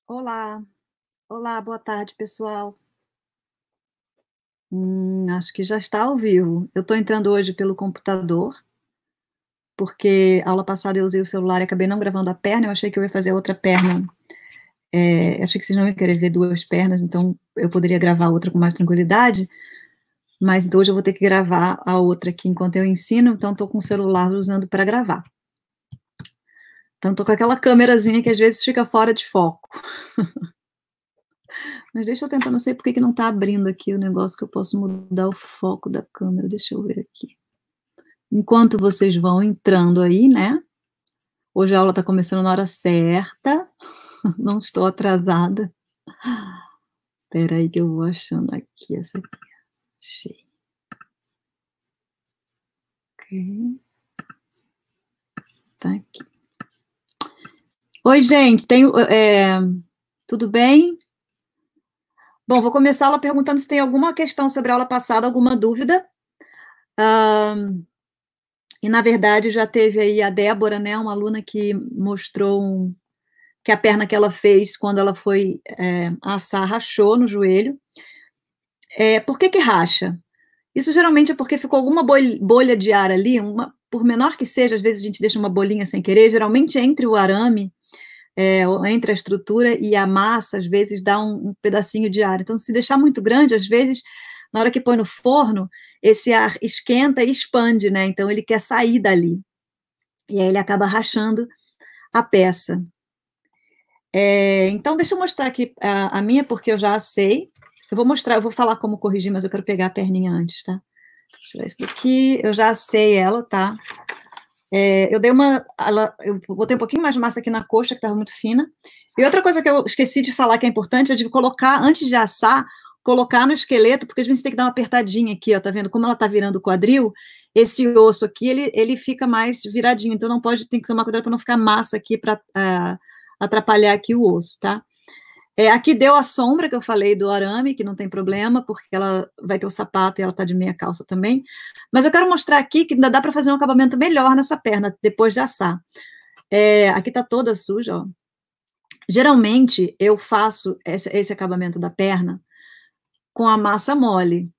Olá, olá, boa tarde, pessoal. Acho que já está ao vivo. Eu estou entrando hoje pelo computador, porque aula passada eu usei o celular e acabei não gravando a perna. Eu achei que eu ia fazer a outra perna. Achei que vocês não iam querer ver duas pernas, então eu poderia gravar a outra com mais tranquilidade. Mas então hoje eu vou ter que gravar a outra aqui enquanto eu ensino, então estou com o celular usando para gravar. Então estou com aquela câmerazinha que às vezes fica fora de foco. Mas deixa eu tentar, não sei por que não está abrindo aqui o negócio que eu posso mudar o foco da câmera. Deixa eu ver aqui. Enquanto vocês vão entrando aí, né? Hoje a aula está começando na hora certa, não estou atrasada. Espera aí que eu vou achando aqui essa aqui. Achei. Ok. Tá aqui. Oi, gente, tudo bem? Bom, vou começar a aula perguntando se tem alguma questão sobre a aula passada, alguma dúvida. E, na verdade, já teve aí a Débora, né, uma aluna que mostrou que a perna que ela fez quando ela foi assar rachou no joelho. Por que racha? Isso geralmente é porque ficou alguma bolha de ar ali, por menor que seja, às vezes a gente deixa uma bolinha sem querer, geralmente entre o arame, entre a estrutura e a massa, às vezes dá um pedacinho de ar. Então, se deixar muito grande, às vezes, na hora que põe no forno, esse ar esquenta e expande, né? Então, ele quer sair dali. E aí ele acaba rachando a peça. Então, deixa eu mostrar aqui a minha, porque eu já assei. Eu vou falar como corrigir, mas eu quero pegar a perninha antes, tá? Vou tirar isso daqui, eu já assei ela, tá? Eu botei um pouquinho mais de massa aqui na coxa, que estava muito fina. E outra coisa que eu esqueci de falar que é importante é de colocar, antes de assar, colocar no esqueleto, porque às vezes tem que dar uma apertadinha aqui, ó, tá vendo? Como ela tá virando o quadril, esse osso aqui, ele fica mais viradinho, então tem que tomar cuidado para não ficar massa aqui para atrapalhar aqui o osso, tá? Aqui deu a sombra que eu falei do arame, que não tem problema, porque ela vai ter o sapato e ela tá de meia calça também. Mas eu quero mostrar aqui que ainda dá para fazer um acabamento melhor nessa perna, depois de assar. Aqui tá toda suja, ó. Geralmente, eu faço esse acabamento da perna com a massa mole.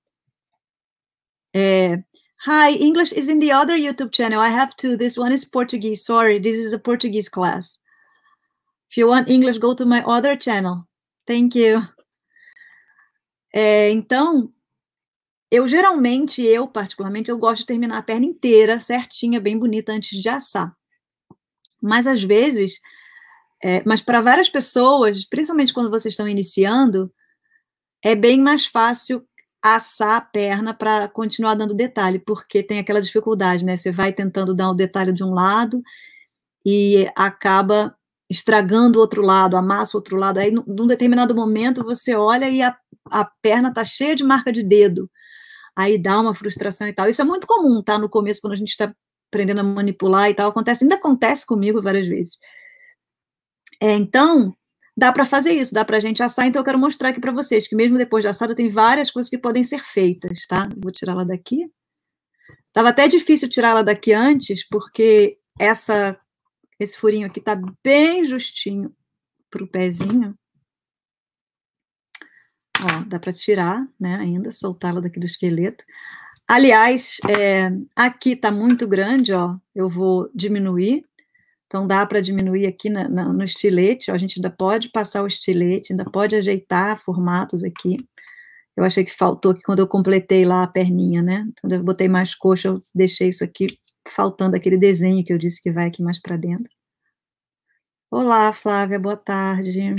Hi, English is in the other YouTube channel. I have to. This one is Portuguese. Sorry, this is a Portuguese class. If you want English, go to my other channel. Thank you. Então, particularmente, eu gosto de terminar a perna inteira, certinha, bem bonita, antes de assar. Mas, às vezes, mas para várias pessoas, principalmente quando vocês estão iniciando, é bem mais fácil assar a perna para continuar dando detalhe, porque tem aquela dificuldade, né? Você vai tentando dar um detalhe de um lado e acaba estragando o outro lado, amassa o outro lado. Aí, num determinado momento, você olha e a perna está cheia de marca de dedo. Aí dá uma frustração e tal. Isso é muito comum, tá? No começo, quando a gente está aprendendo a manipular e tal, ainda acontece comigo várias vezes. Então, dá para fazer isso, dá para a gente assar. Então, eu quero mostrar aqui para vocês que mesmo depois de assada, tem várias coisas que podem ser feitas, tá? Vou tirar ela daqui. Tava até difícil tirar ela daqui antes, porque esse furinho aqui tá bem justinho pro pezinho. Ó, dá para tirar, né, ainda, soltá-la daqui do esqueleto. Aliás, aqui tá muito grande, ó, eu vou diminuir. Então, dá para diminuir aqui no estilete, ó, a gente ainda pode passar o estilete, ainda pode ajeitar formatos aqui. Eu achei que faltou aqui quando eu completei lá a perninha, né? Então, eu botei mais coxa, eu deixei isso aqui faltando aquele desenho que eu disse que vai aqui mais para dentro. Olá, Flávia, boa tarde.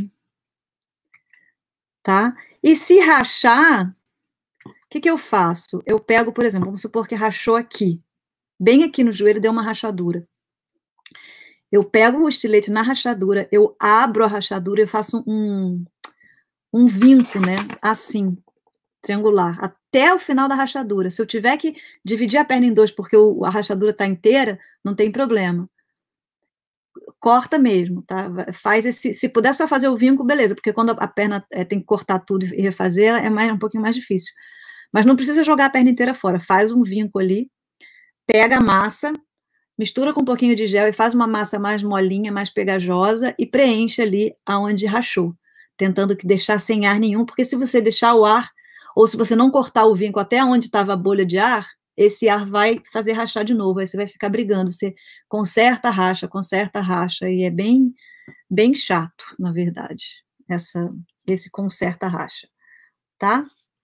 Tá? E se rachar, o que eu faço? Eu pego, por exemplo, vamos supor que rachou aqui, bem aqui no joelho deu uma rachadura. Eu pego o estilete na rachadura, eu abro a rachadura e faço um vinco, né? Assim, triangular, até o final da rachadura. Se eu tiver que dividir a perna em dois porque a rachadura está inteira, não tem problema. Corta mesmo, tá? Se puder só fazer o vinco, beleza, porque quando a perna tem que cortar tudo e refazer, um pouquinho mais difícil. Mas não precisa jogar a perna inteira fora, faz um vinco ali, pega a massa, mistura com um pouquinho de gel e faz uma massa mais molinha, mais pegajosa e preenche ali aonde rachou. tentando que deixar sem ar nenhum, porque se você deixar o ar, ou se você não cortar o vinco até onde estava a bolha de ar, esse ar vai fazer rachar de novo, aí você vai ficar brigando, você conserta, racha, e é bem, bem chato, na verdade, esse conserta, racha, tá?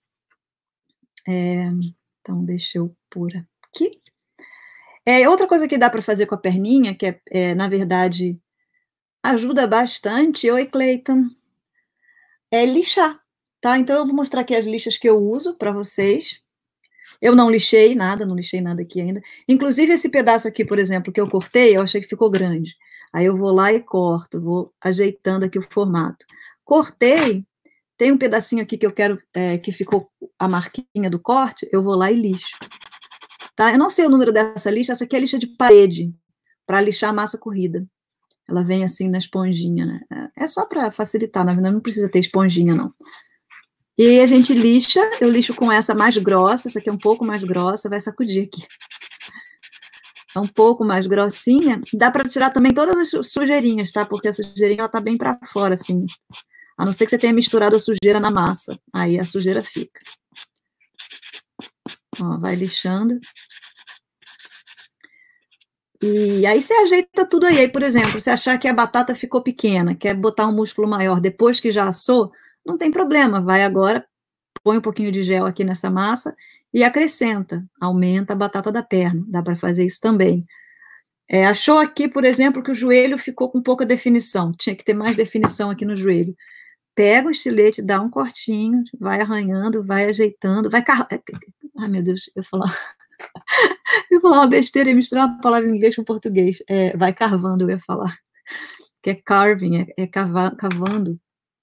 Então, deixa eu pôr aqui. Outra coisa que dá para fazer com a perninha, que na verdade, ajuda bastante, oi, Cleiton, é lixar, tá? Então, eu vou mostrar aqui as lixas que eu uso para vocês. Eu não lixei nada aqui ainda. Inclusive, esse pedaço aqui, por exemplo, que eu cortei, eu achei que ficou grande. Aí eu vou lá e corto, vou ajeitando aqui o formato. Cortei, tem um pedacinho aqui que eu quero, que ficou a marquinha do corte, eu vou lá e lixo. Tá? Eu não sei o número dessa lixa, essa aqui é lixa de parede, para lixar a massa corrida. Ela vem assim na esponjinha, né? É só para facilitar, na verdade, não precisa ter esponjinha, não. E a gente lixa, eu lixo com essa mais grossa, essa aqui é um pouco mais grossa, vai sacudir aqui. É um pouco mais grossinha, dá para tirar também todas as sujeirinhas, tá? Porque a sujeirinha, ela tá bem para fora, assim. A não ser que você tenha misturado a sujeira na massa, aí a sujeira fica. Ó, vai lixando. E aí você ajeita tudo aí. Aí, por exemplo, se achar que a batata ficou pequena, quer botar um músculo maior depois que já assou, não tem problema, vai agora, põe um pouquinho de gel aqui nessa massa e acrescenta, aumenta a batata da perna, dá para fazer isso também. Achou aqui, por exemplo, que o joelho ficou com pouca definição, tinha que ter mais definição aqui no joelho. Pega o estilete, dá um cortinho, vai arranhando, vai ajeitando, vai... Ai, meu Deus, eu ia falar uma besteira e misturar uma palavra em inglês com português. Vai carvando, eu ia falar. Que é carving, cavando.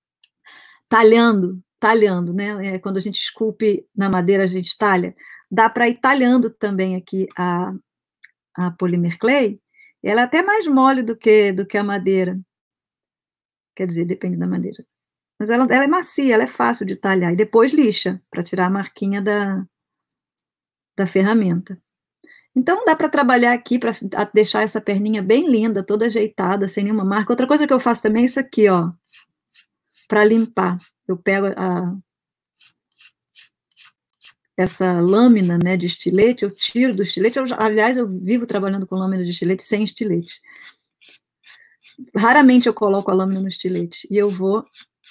Talhando, né? Quando a gente esculpe na madeira, a gente talha. Dá para ir talhando também aqui a polymer clay. Ela é até mais mole do que a madeira. Quer dizer, depende da madeira. Mas ela é macia, ela é fácil de talhar. E depois lixa, para tirar a marquinha da ferramenta. Então, dá para trabalhar aqui, para deixar essa perninha bem linda, toda ajeitada, sem nenhuma marca. Outra coisa que eu faço também é isso aqui, ó, para limpar. Eu pego essa lâmina, né, de estilete, eu tiro do estilete. Aliás, eu vivo trabalhando com lâmina de estilete sem estilete. Raramente eu coloco a lâmina no estilete. E eu vou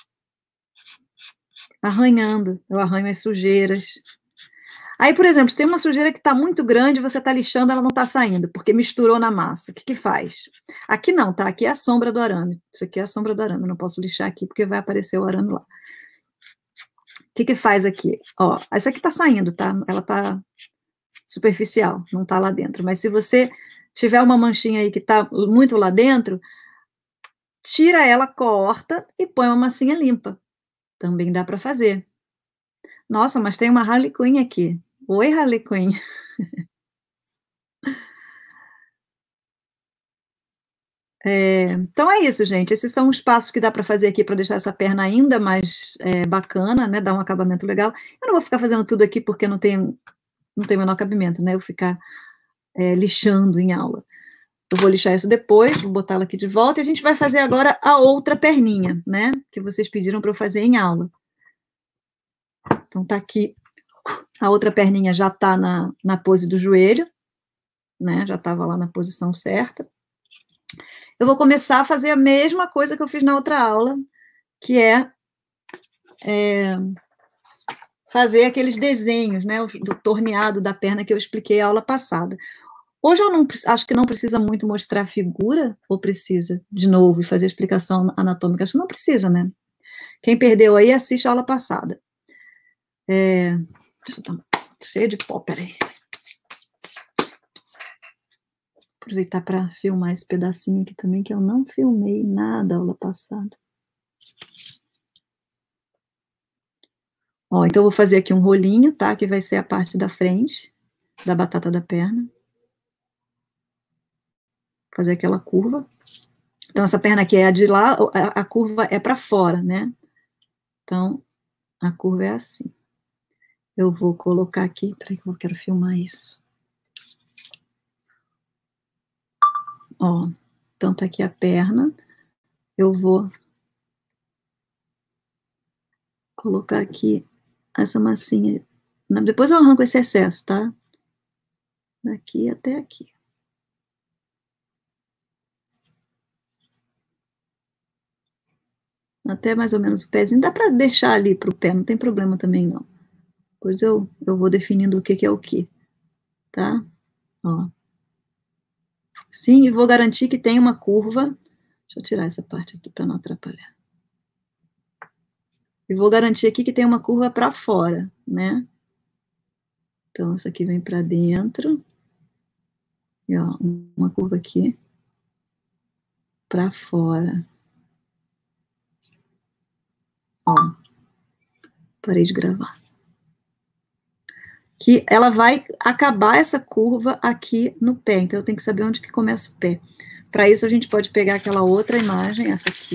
arranhando. Eu arranho as sujeiras. Aí, por exemplo, se tem uma sujeira que está muito grande, você está lixando, ela não está saindo, porque misturou na massa. O que faz? Aqui não, tá? Aqui é a sombra do arame. Isso aqui é a sombra do arame. Eu não posso lixar aqui, porque vai aparecer o arame lá. O que faz aqui? Ó, essa aqui está saindo, tá? Ela está superficial, não está lá dentro. Mas se você tiver uma manchinha aí que está muito lá dentro, tira ela, corta e põe uma massinha limpa. Também dá para fazer. Nossa, mas tem uma Harley Quinn aqui. Oi, Harley Quinn. Então é isso, gente. Esses são os passos que dá para fazer aqui para deixar essa perna ainda mais bacana, né? Dar um acabamento legal. Eu não vou ficar fazendo tudo aqui porque não tem o menor cabimento, né? Eu ficar lixando em aula. Eu vou lixar isso depois, vou botar ela aqui de volta e a gente vai fazer agora a outra perninha, né? Que vocês pediram para eu fazer em aula. Então tá aqui. A outra perninha já tá na pose do joelho, né? Já estava lá na posição certa. Eu vou começar a fazer a mesma coisa que eu fiz na outra aula, que fazer aqueles desenhos, né, do torneado da perna que eu expliquei a aula passada. Hoje eu acho que não precisa muito mostrar a figura, ou precisa, de novo, e fazer a explicação anatômica? Acho que não precisa, né? Quem perdeu aí, assiste a aula passada. Deixa eu dar cheio de pó, peraí. Aproveitar para filmar esse pedacinho aqui também, que eu não filmei nada a aula passada. Ó, então eu vou fazer aqui um rolinho, tá? Que vai ser a parte da frente da batata da perna. Fazer aquela curva. Então, essa perna aqui é a de lá, a curva é para fora, né? Então, a curva é assim. Eu vou colocar aqui, peraí que eu quero filmar isso. Ó, então tá aqui a perna. Eu vou colocar aqui essa massinha. Depois eu arranco esse excesso, tá? Daqui até aqui. Até mais ou menos o pezinho. Dá para deixar ali para o pé, não tem problema também, não. Depois eu vou definindo o que é o que, tá? Ó. Sim, e vou garantir que tem uma curva. Deixa eu tirar essa parte aqui para não atrapalhar. E vou garantir aqui que tem uma curva para fora, né? Então, essa aqui vem para dentro. E, ó, uma curva aqui para fora. Ó, parei de gravar. Que ela vai acabar essa curva aqui no pé. Então, eu tenho que saber onde que começa o pé. Para isso, a gente pode pegar aquela outra imagem, essa aqui,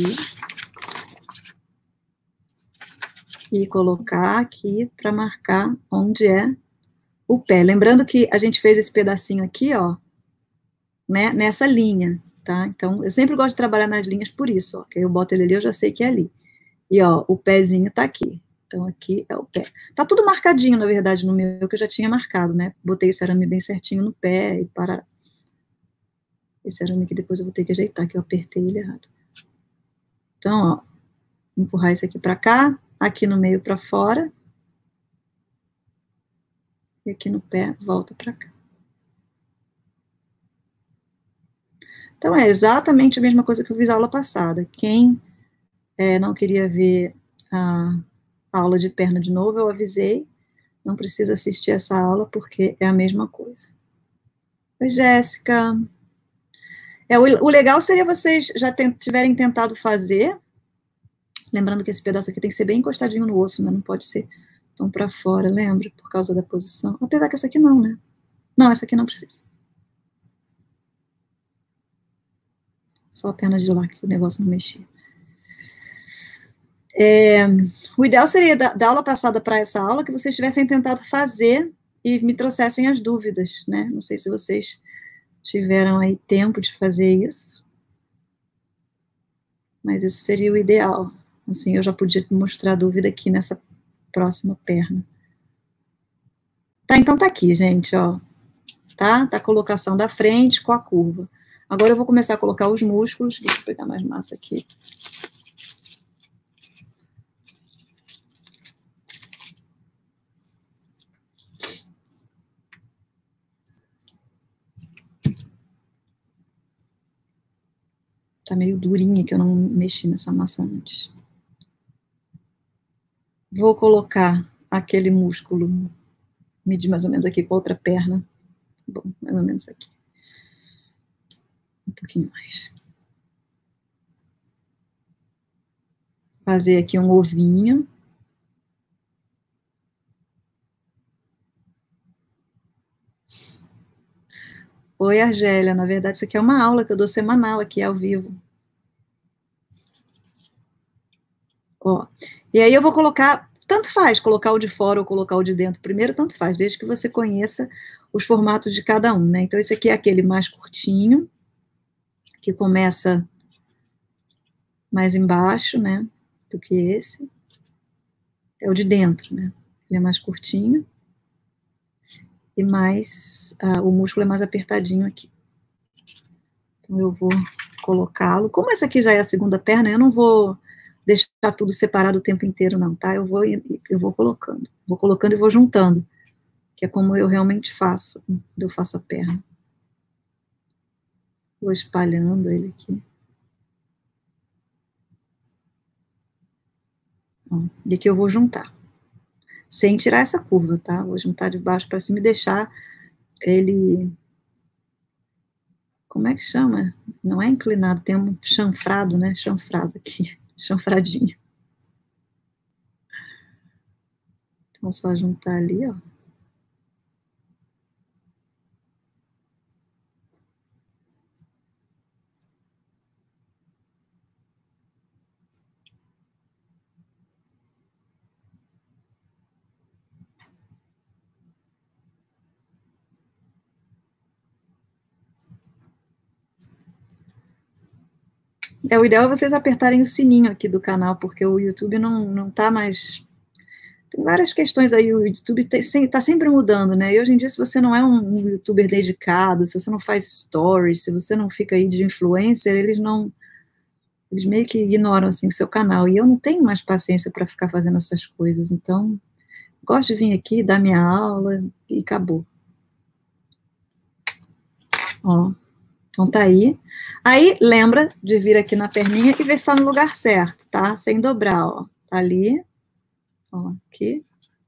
e colocar aqui para marcar onde é o pé. Lembrando que a gente fez esse pedacinho aqui, ó, né, nessa linha, tá? Então, eu sempre gosto de trabalhar nas linhas por isso, ó, que eu boto ele ali, eu já sei que é ali. E, ó, o pezinho tá aqui. Então, aqui é o pé. Tá tudo marcadinho, na verdade, no meu, que eu já tinha marcado, né? Botei esse arame bem certinho no pé e para. Esse arame aqui depois eu vou ter que ajeitar, que eu apertei ele errado. Então, ó, empurrar isso aqui para cá, aqui no meio para fora. E aqui no pé, volta para cá. Então, é exatamente a mesma coisa que eu fiz na aula passada. Quem não queria ver a aula de perna de novo, eu avisei. Não precisa assistir essa aula, porque é a mesma coisa. Oi, Jéssica. O legal seria vocês já tiverem tentado fazer. Lembrando que esse pedaço aqui tem que ser bem encostadinho no osso, né? Não pode ser tão para fora, lembra? Por causa da posição. Apesar que essa aqui não, né? Não, essa aqui não precisa. Só a perna de lá, que o negócio não mexia. O ideal seria, da aula passada para essa aula, que vocês tivessem tentado fazer e me trouxessem as dúvidas, né? Não sei se vocês tiveram aí tempo de fazer isso, mas isso seria o ideal. Assim, eu já podia mostrar a dúvida aqui nessa próxima perna. Tá, então tá aqui, gente, ó. Tá? Tá a colocação da frente com a curva. Agora eu vou começar a colocar os músculos. Deixa eu pegar mais massa aqui. Tá meio durinha, que eu não mexi nessa massa antes. Vou colocar aquele músculo, medir mais ou menos aqui com a outra perna. Bom, mais ou menos aqui. Um pouquinho mais. Fazer aqui um ovinho. Oi, Argélia. Na verdade, isso aqui é uma aula que eu dou semanal aqui, ao vivo. Ó, e aí eu vou colocar, tanto faz colocar o de fora ou colocar o de dentro primeiro, tanto faz, desde que você conheça os formatos de cada um, né? Então, esse aqui é aquele mais curtinho, que começa mais embaixo, né, do que esse. É o de dentro, né? Ele é mais curtinho. E mais, o músculo é mais apertadinho aqui. Então, eu vou colocá-lo. Como essa aqui já é a segunda perna, eu não vou deixar tudo separado o tempo inteiro, não, tá? Eu vou colocando. Vou colocando e vou juntando, que é como eu realmente faço, quando eu faço a perna. Vou espalhando ele aqui. E aqui eu vou juntar. Sem tirar essa curva, tá? Vou juntar de baixo para cima e deixar ele... Como é que chama? Não é inclinado, tem um chanfrado, né? Chanfrado aqui. Chanfradinho. Então, só juntar ali, ó. O ideal é vocês apertarem o sininho aqui do canal, porque o YouTube não tá mais Tem várias questões aí, o YouTube está sempre mudando, né? E hoje em dia, se você não é um youtuber dedicado, se você não faz stories, se você não fica aí de influencer, eles meio que ignoram, assim, o seu canal. E eu não tenho mais paciência para ficar fazendo essas coisas. Então, gosto de vir aqui, dar minha aula e acabou. Ó, então tá aí. Aí, lembra de vir aqui na perninha e ver se tá no lugar certo, tá? Sem dobrar, ó. Tá ali. Ó, aqui.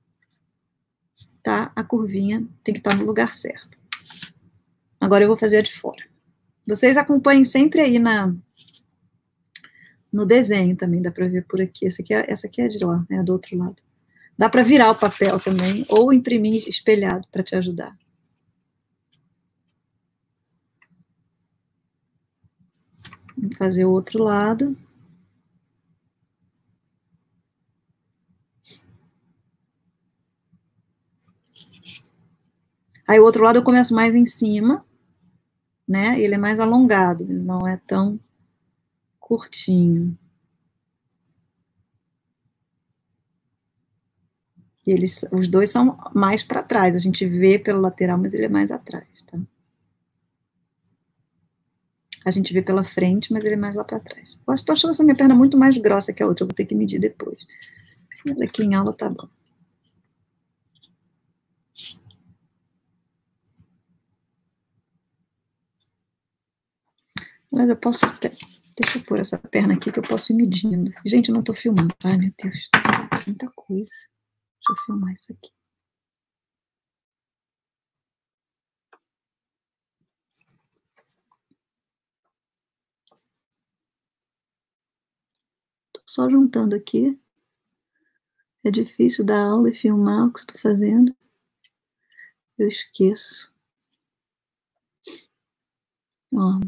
Tá a curvinha, tem que estar no lugar certo. Agora eu vou fazer a de fora. Vocês acompanhem sempre aí no desenho também, dá para ver por aqui. Essa aqui é de lá, né, do outro lado. Dá para virar o papel também, ou imprimir espelhado para te ajudar. Vamos fazer o outro lado. Aí o outro lado eu começo mais em cima, né? Ele é mais alongado, ele não é tão curtinho. E os dois são mais para trás, a gente vê pelo lateral, mas ele é mais atrás, tá? A gente vê pela frente, mas ele é mais lá para trás. Eu estou achando essa minha perna muito mais grossa que a outra, eu vou ter que medir depois. Mas aqui em aula tá bom. Mas eu posso até... Deixa eu pôr essa perna aqui que eu posso ir medindo. Gente, eu não tô filmando. Ai, meu Deus. Muita coisa. Deixa eu filmar isso aqui. Tô só juntando aqui. É difícil dar aula e filmar o que eu tô fazendo. Eu esqueço. Ó.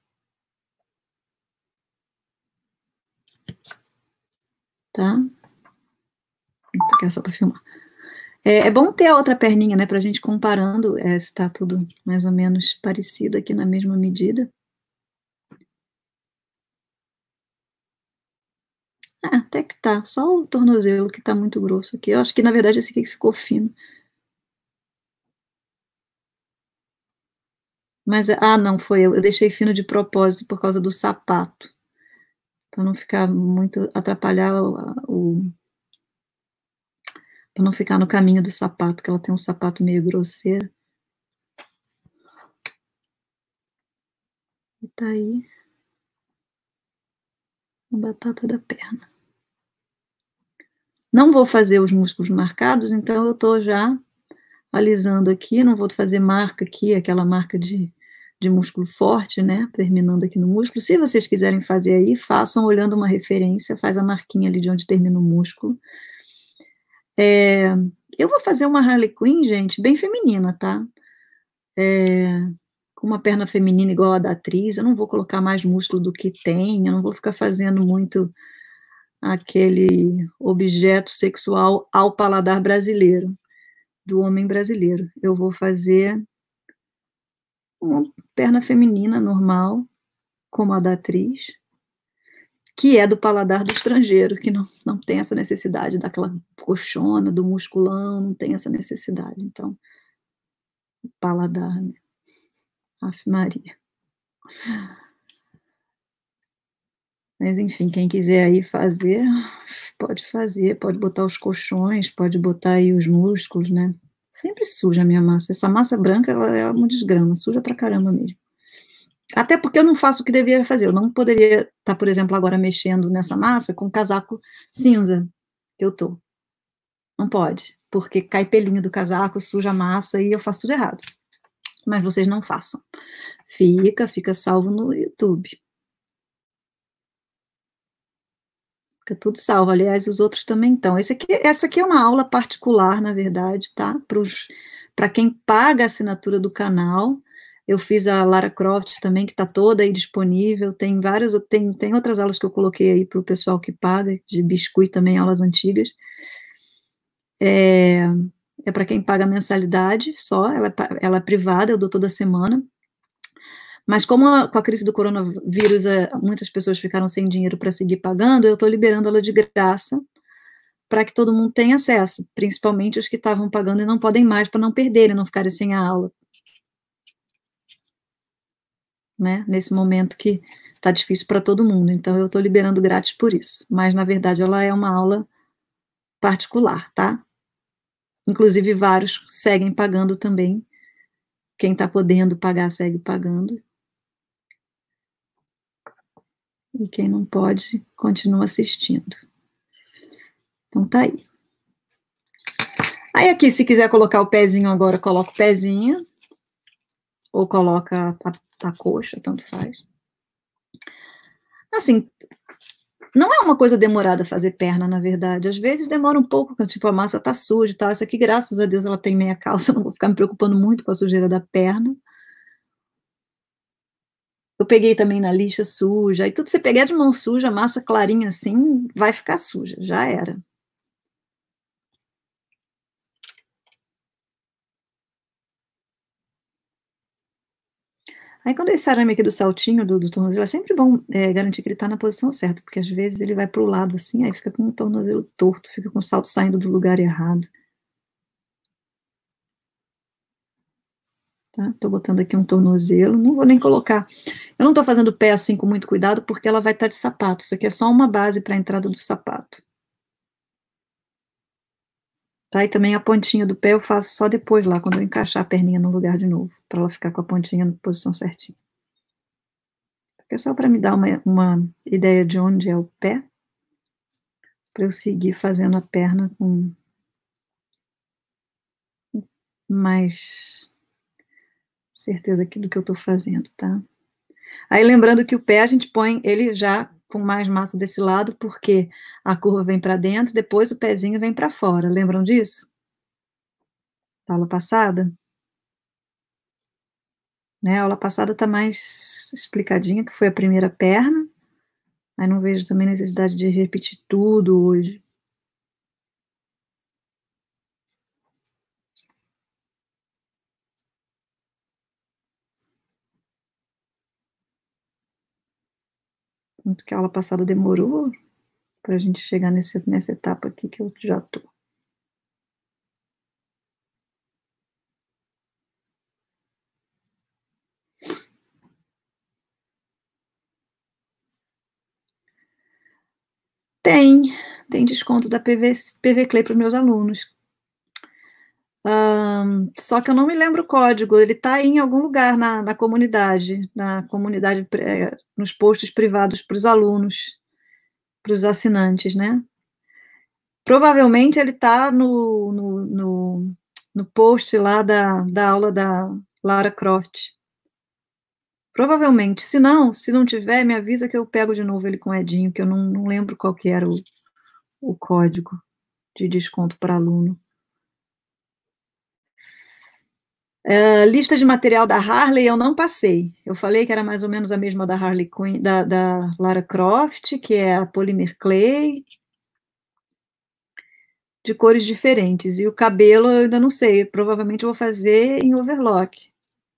Tá? Isso aqui é só para filmar. É bom ter a outra perninha, né, pra gente comparando se tá tudo mais ou menos parecido aqui na mesma medida. Até que tá, só o tornozelo que tá muito grosso aqui. Eu acho que, na verdade, esse aqui ficou fino. Mas, não, foi eu deixei fino de propósito por causa do sapato. Para não ficar muito, atrapalhar para não ficar no caminho do sapato, que ela tem um sapato meio grosseiro. E tá aí a batata da perna. Não vou fazer os músculos marcados, então eu tô já alisando aqui, não vou fazer marca aqui, aquela marca de músculo forte, né, terminando aqui no músculo. Se vocês quiserem fazer aí, façam olhando uma referência, faz a marquinha ali de onde termina o músculo. Eu vou fazer uma Harley Quinn, gente, bem feminina, tá? Com uma perna feminina igual a da atriz, eu não vou colocar mais músculo do que tem, eu não vou ficar fazendo muito aquele objeto sexual ao paladar brasileiro, do homem brasileiro. Eu vou fazer uma perna feminina normal, como a da atriz, que é do paladar do estrangeiro, que não tem essa necessidade daquela coxona, do musculão, não tem essa necessidade. Então, paladar, né? Ave Maria. Mas, enfim, quem quiser aí fazer, pode botar os colchões, pode botar aí os músculos, né? Sempre suja a minha massa. Essa massa branca, ela é uma desgrama, suja pra caramba mesmo. Até porque eu não faço o que deveria fazer. Eu não poderia estar, por exemplo, agora mexendo nessa massa com casaco cinza que eu tô. Não pode, porque cai pelinho do casaco, suja a massa e eu faço tudo errado. Mas vocês não façam. Fica salvo no YouTube. Fica tudo salvo. Aliás, os outros também estão. Essa aqui é uma aula particular, na verdade, tá? Para quem paga a assinatura do canal. Eu fiz a Lara Croft também, que está toda aí disponível. Tem outras aulas que eu coloquei aí para o pessoal que paga, de biscuit também, aulas antigas. É para quem paga mensalidade só, ela é privada, eu dou toda semana. Mas como com a crise do coronavírus, muitas pessoas ficaram sem dinheiro para seguir pagando, eu estou liberando ela de graça para que todo mundo tenha acesso, principalmente os que estavam pagando e não podem mais, para não perderem, não ficarem sem a aula. Né? Nesse momento que está difícil para todo mundo, então eu estou liberando grátis por isso, mas na verdade ela é uma aula particular, tá? Inclusive vários seguem pagando também, quem está podendo pagar segue pagando, e quem não pode continua assistindo. Então tá aí. Aí aqui, se quiser colocar o pezinho agora, coloca o pezinho, ou coloca a coxa, tanto faz. Assim, não é uma coisa demorada fazer perna, na verdade. Às vezes demora um pouco, tipo, a massa tá suja e tal. Essa aqui, graças a Deus, ela tem meia calça, eu não vou ficar me preocupando muito com a sujeira da perna. Eu peguei também na lixa suja, e tudo que você pegar de mão suja, massa clarinha assim, vai ficar suja, já era. Aí quando esse arame aqui do saltinho, do tornozelo, é sempre bom garantir que ele está na posição certa, porque às vezes ele vai para o lado assim, aí fica com o tornozelo torto, fica com o salto saindo do lugar errado. Tá? Tô botando aqui um tornozelo, não vou nem colocar. Eu não tô fazendo o pé assim com muito cuidado, porque ela vai estar de sapato. Isso aqui é só uma base para a entrada do sapato. Tá? E também a pontinha do pé eu faço só depois lá, quando eu encaixar a perninha no lugar de novo, para ela ficar com a pontinha na posição certinha. Isso aqui é só para me dar uma ideia de onde é o pé, para eu seguir fazendo a perna com mais certeza aqui do que eu tô fazendo, tá? Aí lembrando que o pé a gente põe ele já com mais massa desse lado, porque a curva vem para dentro, depois o pezinho vem para fora. Lembram disso? Da aula passada? Né? A aula passada está mais explicadinha, que foi a primeira perna. Aí não vejo também necessidade de repetir tudo hoje. Tanto que a aula passada demorou para a gente chegar nessa etapa aqui que eu já tô. Tem desconto da PV Clay para os meus alunos. Só que eu não me lembro o código, ele está aí em algum lugar na comunidade, nos posts privados para os alunos, para os assinantes, né? Provavelmente ele está no post lá da aula da Lara Croft. Provavelmente. Se não tiver, me avisa que eu pego de novo ele com o Edinho, que eu não lembro qual que era o código de desconto para aluno. Lista de material da Harley eu não passei. Eu falei que era mais ou menos a mesma da Harley Quinn, da Lara Croft, que é a Polymer Clay, de cores diferentes. E o cabelo eu ainda não sei, provavelmente eu vou fazer em overlock.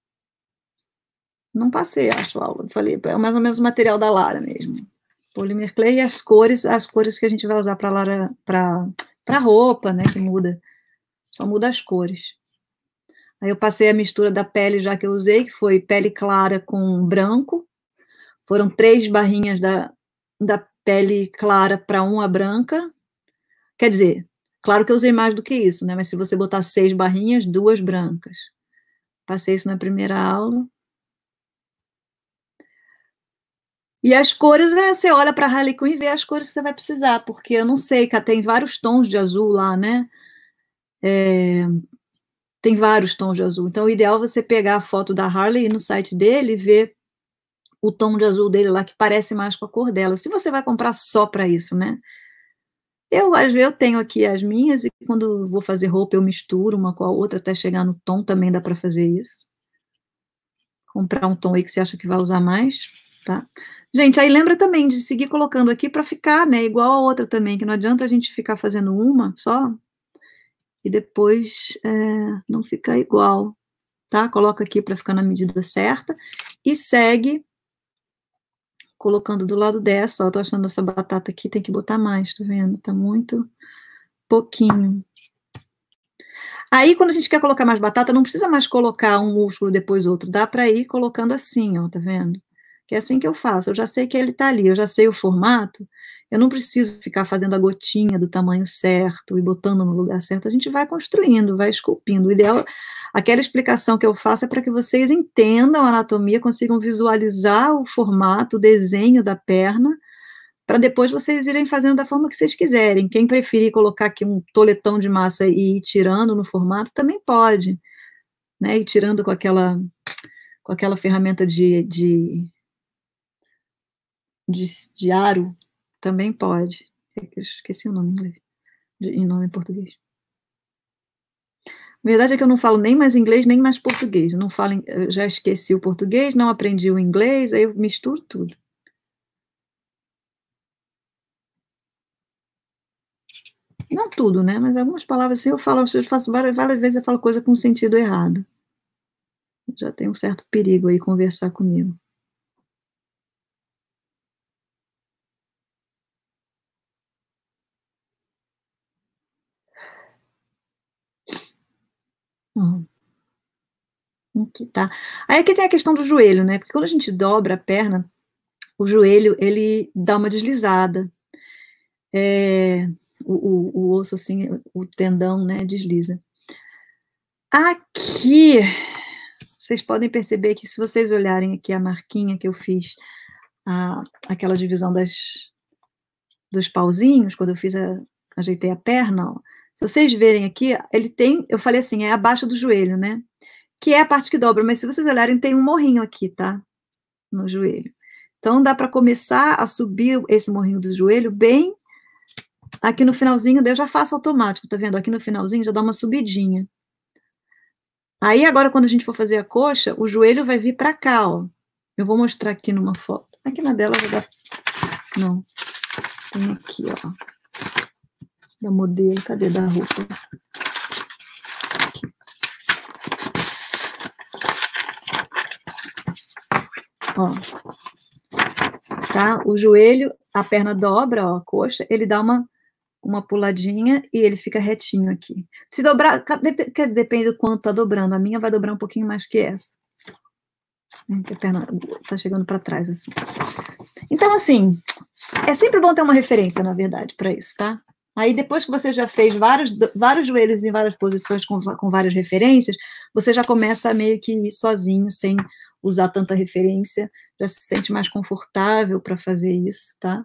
Não passei, acho, a aula. Eu falei, é mais ou menos o material da Lara mesmo. Polymer Clay e as cores que a gente vai usar para roupa, né, que muda. Só muda as cores. Aí eu passei a mistura da pele já que eu usei, que foi pele clara com branco. Foram 3 barrinhas da pele clara para uma branca. Quer dizer, claro que eu usei mais do que isso, né? Mas se você botar 6 barrinhas, 2 brancas. Passei isso na primeira aula. E as cores, né, você olha para a Harley Quinn e vê as cores que você vai precisar, porque eu não sei, tem vários tons de azul lá, né? Tem vários tons de azul. Então, o ideal é você pegar a foto da Harley no site dele e ver o tom de azul dele lá, que parece mais com a cor dela. Se você vai comprar só para isso, né? Eu tenho aqui as minhas, e quando vou fazer roupa, eu misturo uma com a outra até chegar no tom, também dá para fazer isso. Comprar um tom aí que você acha que vai usar mais, tá? Gente, aí lembra também de seguir colocando aqui para ficar, né, igual a outra também, que não adianta a gente ficar fazendo uma só e depois não ficar igual, tá? Coloca aqui para ficar na medida certa e segue colocando do lado dessa. Ó, tô achando essa batata aqui, tem que botar mais, tá vendo? Tá muito pouquinho. Aí, quando a gente quer colocar mais batata, não precisa mais colocar um músculo depois outro, dá para ir colocando assim, ó, tá vendo? Que é assim que eu faço, eu já sei que ele tá ali, eu já sei o formato, eu não preciso ficar fazendo a gotinha do tamanho certo e botando no lugar certo, a gente vai construindo, vai esculpindo. O ideal, aquela explicação que eu faço é para que vocês entendam a anatomia, consigam visualizar o formato, o desenho da perna, para depois vocês irem fazendo da forma que vocês quiserem. Quem preferir colocar aqui um toletão de massa e ir tirando no formato, também pode, né? Ir tirando com aquela ferramenta de aro, também pode. Eu esqueci o nome em inglês, em nome em português. A verdade é que eu não falo nem mais inglês, nem mais português. Eu não falo, eu já esqueci o português, não aprendi o inglês, aí eu misturo tudo. Não tudo, né? Mas algumas palavras assim eu faço várias vezes eu falo coisa com sentido errado. Já tem um certo perigo aí conversar comigo. Aqui tá. Aí aqui tem a questão do joelho, né? Porque quando a gente dobra a perna, o joelho ele dá uma deslizada. O osso assim, o tendão, né, desliza. Aqui, vocês podem perceber que se vocês olharem aqui a marquinha que eu fiz, aquela divisão dos pauzinhos, quando eu ajeitei a perna, ó, se vocês verem aqui, ele tem, eu falei assim, é abaixo do joelho, né? Que é a parte que dobra, mas se vocês olharem, tem um morrinho aqui, tá? No joelho. Então, dá para começar a subir esse morrinho do joelho bem aqui no finalzinho, eu já faço automático, tá vendo? Aqui no finalzinho já dá uma subidinha. Aí, agora, quando a gente for fazer a coxa, o joelho vai vir para cá, ó. Eu vou mostrar aqui numa foto. Aqui na dela já dá... Não. Tem aqui, ó. Da modelo, cadê da roupa? Aqui. Ó. Tá? O joelho, a perna dobra, ó, a coxa, ele dá uma puladinha e ele fica retinho aqui. Se dobrar, depende do quanto tá dobrando. A minha vai dobrar um pouquinho mais que essa. Que a perna tá chegando para trás, assim. Então, assim, é sempre bom ter uma referência, na verdade, para isso, tá? Aí, depois que você já fez vários joelhos em várias posições com várias referências, você já começa a meio que ir sozinho, sem usar tanta referência, já se sente mais confortável para fazer isso, tá?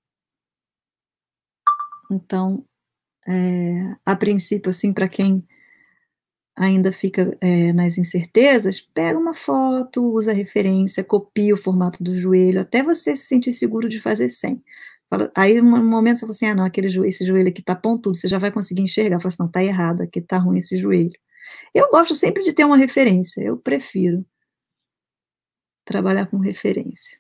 Então, a princípio, assim, para quem ainda fica nas incertezas, pega uma foto, usa a referência, copia o formato do joelho, até você se sentir seguro de fazer sem. Aí, no momento, você fala assim, não, esse joelho aqui tá pontudo, você já vai conseguir enxergar, fala assim, não, tá errado, aqui tá ruim esse joelho. Eu gosto sempre de ter uma referência, eu prefiro trabalhar com referência.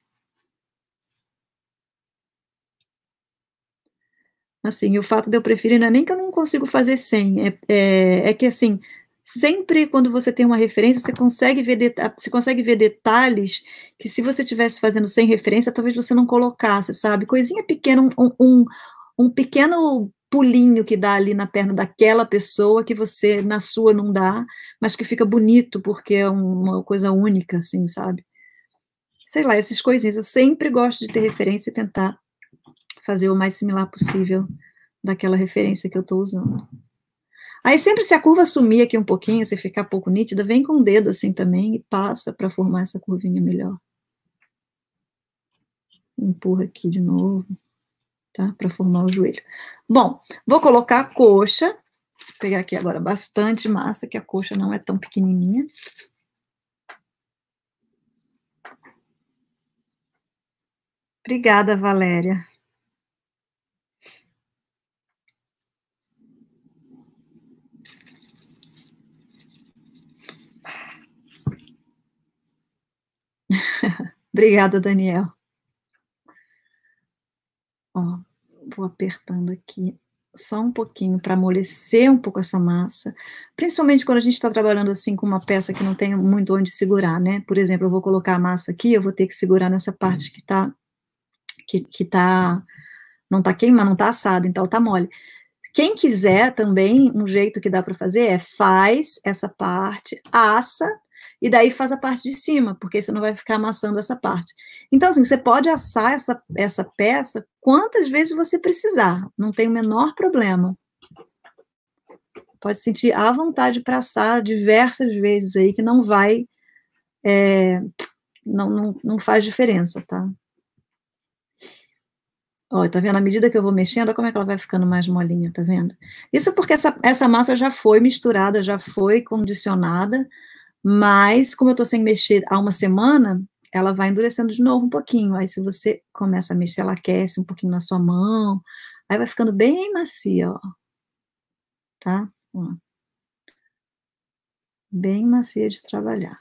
Assim, o fato de eu preferir não é nem que eu não consigo fazer sem, é que, assim, sempre quando você tem uma referência, você consegue ver detalhes que se você estivesse fazendo sem referência, talvez você não colocasse, sabe? Coisinha pequena, um pequeno pulinho que dá ali na perna daquela pessoa que você, na sua, não dá, mas que fica bonito, porque é uma coisa única, assim, sabe? Sei lá, essas coisinhas. Eu sempre gosto de ter referência e tentar fazer o mais similar possível daquela referência que eu estou usando. Aí sempre se a curva sumir aqui um pouquinho, se ficar pouco nítida, vem com o dedo assim também e passa para formar essa curvinha melhor. Empurra aqui de novo, tá? Para formar o joelho. Bom, vou colocar a coxa. Vou pegar aqui agora bastante massa, que a coxa não é tão pequenininha. Obrigada, Valéria. Obrigada, Daniel. Ó, vou apertando aqui só um pouquinho para amolecer um pouco essa massa, principalmente quando a gente está trabalhando assim com uma peça que não tem muito onde segurar, né? Por exemplo, eu vou colocar a massa aqui, eu vou ter que segurar nessa parte que tá, não tá queimando, não tá assada, então tá mole. Quem quiser também, um jeito que dá para fazer é faz essa parte, assa, e daí faz a parte de cima, porque você não vai ficar amassando essa parte. Então, assim, você pode assar essa peça quantas vezes você precisar, não tem o menor problema. Pode sentir à vontade para assar diversas vezes aí, que não vai, não faz diferença, tá? Ó, tá vendo? À medida que eu vou mexendo, olha como é que ela vai ficando mais molinha, tá vendo? Isso porque essa massa já foi misturada, já foi condicionada, mas como eu tô sem mexer há uma semana, ela vai endurecendo de novo um pouquinho. Aí se você começa a mexer, ela aquece um pouquinho na sua mão, aí vai ficando bem macia, ó. Tá? Ó. Bem macia de trabalhar.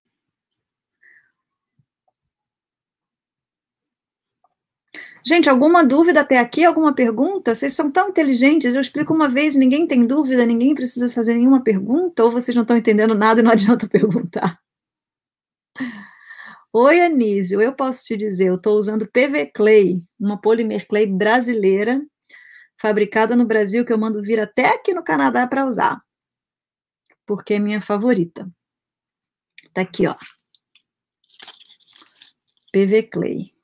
Gente, alguma dúvida até aqui? Alguma pergunta? Vocês são tão inteligentes, eu explico uma vez, ninguém tem dúvida, ninguém precisa fazer nenhuma pergunta, ou vocês não estão entendendo nada e não adianta perguntar? Oi, Anísio, eu posso te dizer, eu estou usando PV Clay, uma Polymer Clay brasileira, fabricada no Brasil, que eu mando vir até aqui no Canadá para usar, porque é minha favorita. Tá aqui, ó. PV Clay.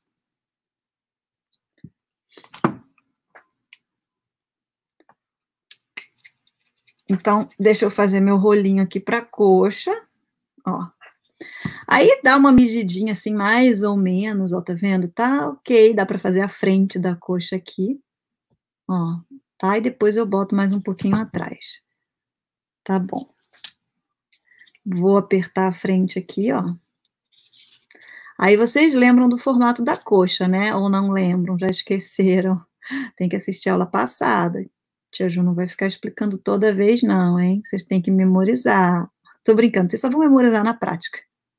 Então, deixa eu fazer meu rolinho aqui para coxa, ó. Aí dá uma medidinha assim, mais ou menos, ó, tá vendo? Tá ok, dá para fazer a frente da coxa aqui, ó, tá? E depois eu boto mais um pouquinho atrás. Tá bom. Vou apertar a frente aqui, ó. Aí vocês lembram do formato da coxa, né? Ou não lembram, já esqueceram. Tem que assistir a aula passada. Tia Ju não vai ficar explicando toda vez, não, hein? Vocês têm que memorizar. Tô brincando, vocês só vão memorizar na prática.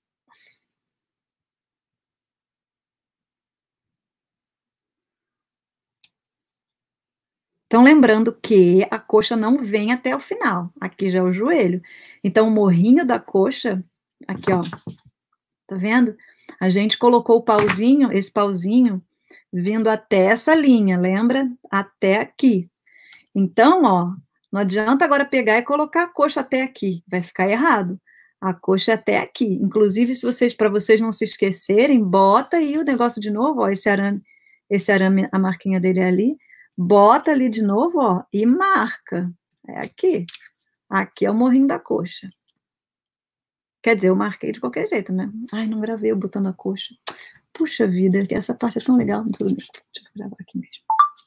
Então, lembrando que a coxa não vem até o final. Aqui já é o joelho. Então, o morrinho da coxa, aqui, ó. Tá vendo? A gente colocou o pauzinho, esse pauzinho, vindo até essa linha, lembra? Até aqui. Então, ó, não adianta agora pegar e colocar a coxa até aqui, vai ficar errado. A coxa é até aqui. Inclusive, se vocês, para vocês não se esquecerem, bota aí o negócio de novo, ó, esse arame, a marquinha dele é ali, bota ali de novo, ó, e marca. É aqui. Aqui é o morrinho da coxa. Quer dizer, eu marquei de qualquer jeito, né? Ai, não gravei eu botando a coxa. Puxa vida, essa parte é tão legal. Tudo bem, deixa eu gravar aqui mesmo.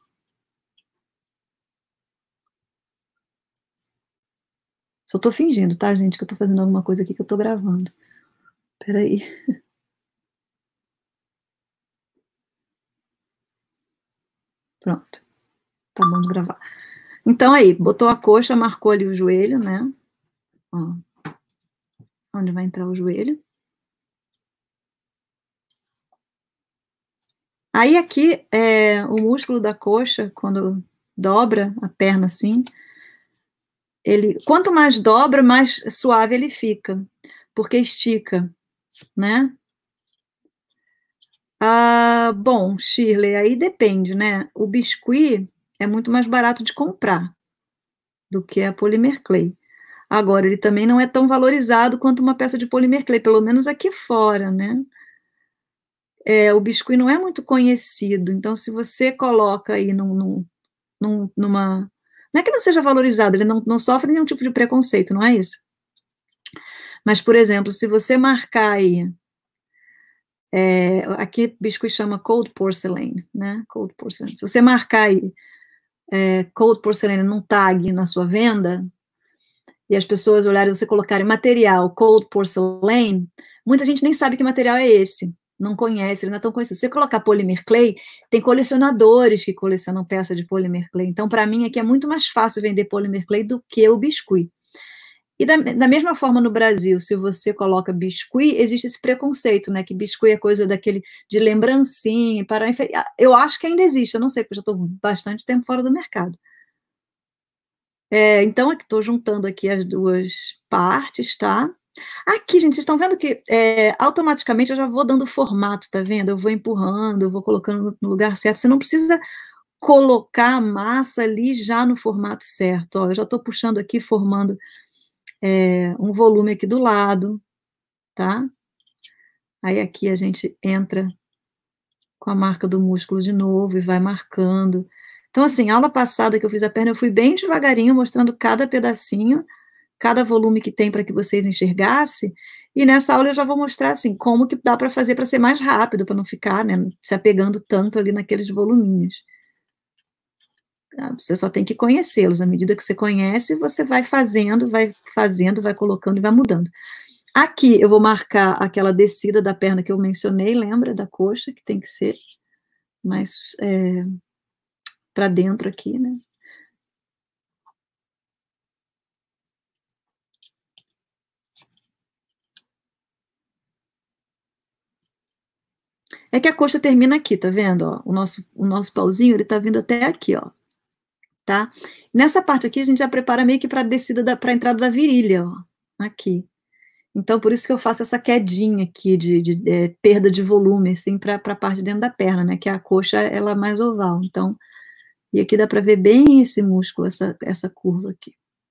Só tô fingindo, tá, gente? Que eu tô fazendo alguma coisa aqui que eu tô gravando. Peraí. Pronto. Tá bom de gravar. Então, aí, botou a coxa, marcou ali o joelho, né? Ó. Onde vai entrar o joelho. Aí, aqui, o músculo da coxa, quando dobra a perna assim, quanto mais dobra, mais suave ele fica, porque estica, né? Ah, bom, Shirley, aí depende, né? O biscuit é muito mais barato de comprar do que a Polymer Clay. Agora, ele também não é tão valorizado quanto uma peça de Polymer Clay, pelo menos aqui fora, né? O biscuit não é muito conhecido, então se você coloca aí numa... Não é que não seja valorizado, ele não sofre nenhum tipo de preconceito, não é isso? Mas, por exemplo, se você marcar aí, aqui biscuit chama Cold Porcelain, né? Cold Porcelain. Se você marcar aí Cold Porcelain num tag na sua venda, e as pessoas olharem, você colocarem material Cold Porcelain, muita gente nem sabe que material é esse, não conhece, ele não é tão conhecido. Se você colocar Polymer Clay, tem colecionadores que colecionam peça de Polymer Clay, então para mim aqui é muito mais fácil vender Polymer Clay do que o biscuit. E da mesma forma no Brasil, se você coloca biscuit, existe esse preconceito, né, que biscuit é coisa daquele de lembrancinha, para eu acho que ainda existe, eu não sei, porque eu já estou bastante tempo fora do mercado. Então, estou juntando aqui as duas partes, tá? Aqui, gente, vocês estão vendo que automaticamente eu já vou dando formato, tá vendo? Eu vou empurrando, eu vou colocando no lugar certo. Você não precisa colocar a massa ali já no formato certo. Ó, eu já estou puxando aqui, formando um volume aqui do lado, tá? Aí aqui a gente entra com a marca do músculo de novo e vai marcando. Então, assim, aula passada que eu fiz a perna, eu fui bem devagarinho, mostrando cada pedacinho, cada volume que tem para que vocês enxergassem, e nessa aula eu já vou mostrar, assim, como que dá para fazer para ser mais rápido, para não ficar, né, se apegando tanto ali naqueles voluminhos. Você só tem que conhecê-los, à medida que você conhece, você vai fazendo, vai colocando e vai mudando. Aqui eu vou marcar aquela descida da perna que eu mencionei, lembra da coxa, que tem que ser mais para dentro aqui, né? É que a coxa termina aqui, tá vendo? Ó, o nosso pauzinho, ele tá vindo até aqui, ó. Tá? Nessa parte aqui, a gente já prepara meio que para a descida, para a entrada da virilha, ó. Aqui. Então, por isso que eu faço essa quedinha aqui de perda de volume, assim, para a parte de dentro da perna, né? Que a coxa, ela é mais oval. Então, e aqui dá para ver bem esse músculo, essa curva aqui.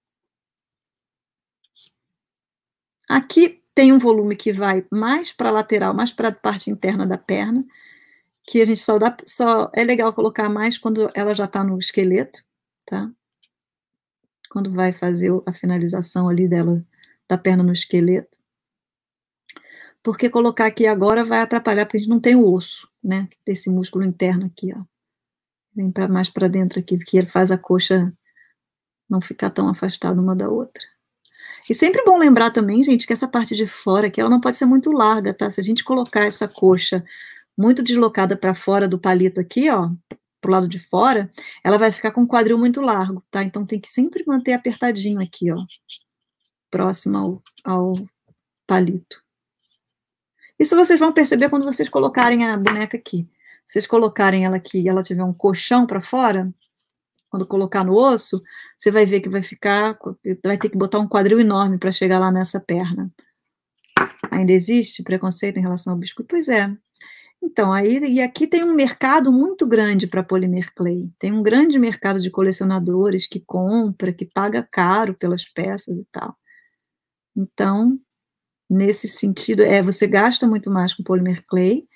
Aqui tem um volume que vai mais para a lateral, mais para a parte interna da perna, que a gente só é legal colocar mais quando ela já está no esqueleto, tá? Quando vai fazer a finalização ali dela, da perna no esqueleto. Porque colocar aqui agora vai atrapalhar, porque a gente não tem o osso, né? Desse músculo interno aqui, ó. Vem mais para dentro aqui, porque ele faz a coxa não ficar tão afastada uma da outra. E sempre bom lembrar também, gente, que essa parte de fora aqui, ela não pode ser muito larga, tá? Se a gente colocar essa coxa muito deslocada para fora do palito aqui, ó, pro lado de fora, ela vai ficar com o quadril muito largo, tá? Então tem que sempre manter apertadinho aqui, ó, próximo ao palito. Isso vocês vão perceber quando vocês colocarem a boneca aqui. Vocês colocarem ela aqui e ela tiver um colchão para fora, quando colocar no osso, você vai ver que vai ter que botar um quadril enorme para chegar lá nessa perna. Ainda existe preconceito em relação ao biscoito? Pois é. Então, e aqui tem um mercado muito grande para polymer clay. Tem um grande mercado de colecionadores que compra, que paga caro pelas peças e tal. Então, nesse sentido, você gasta muito mais com polymer clay,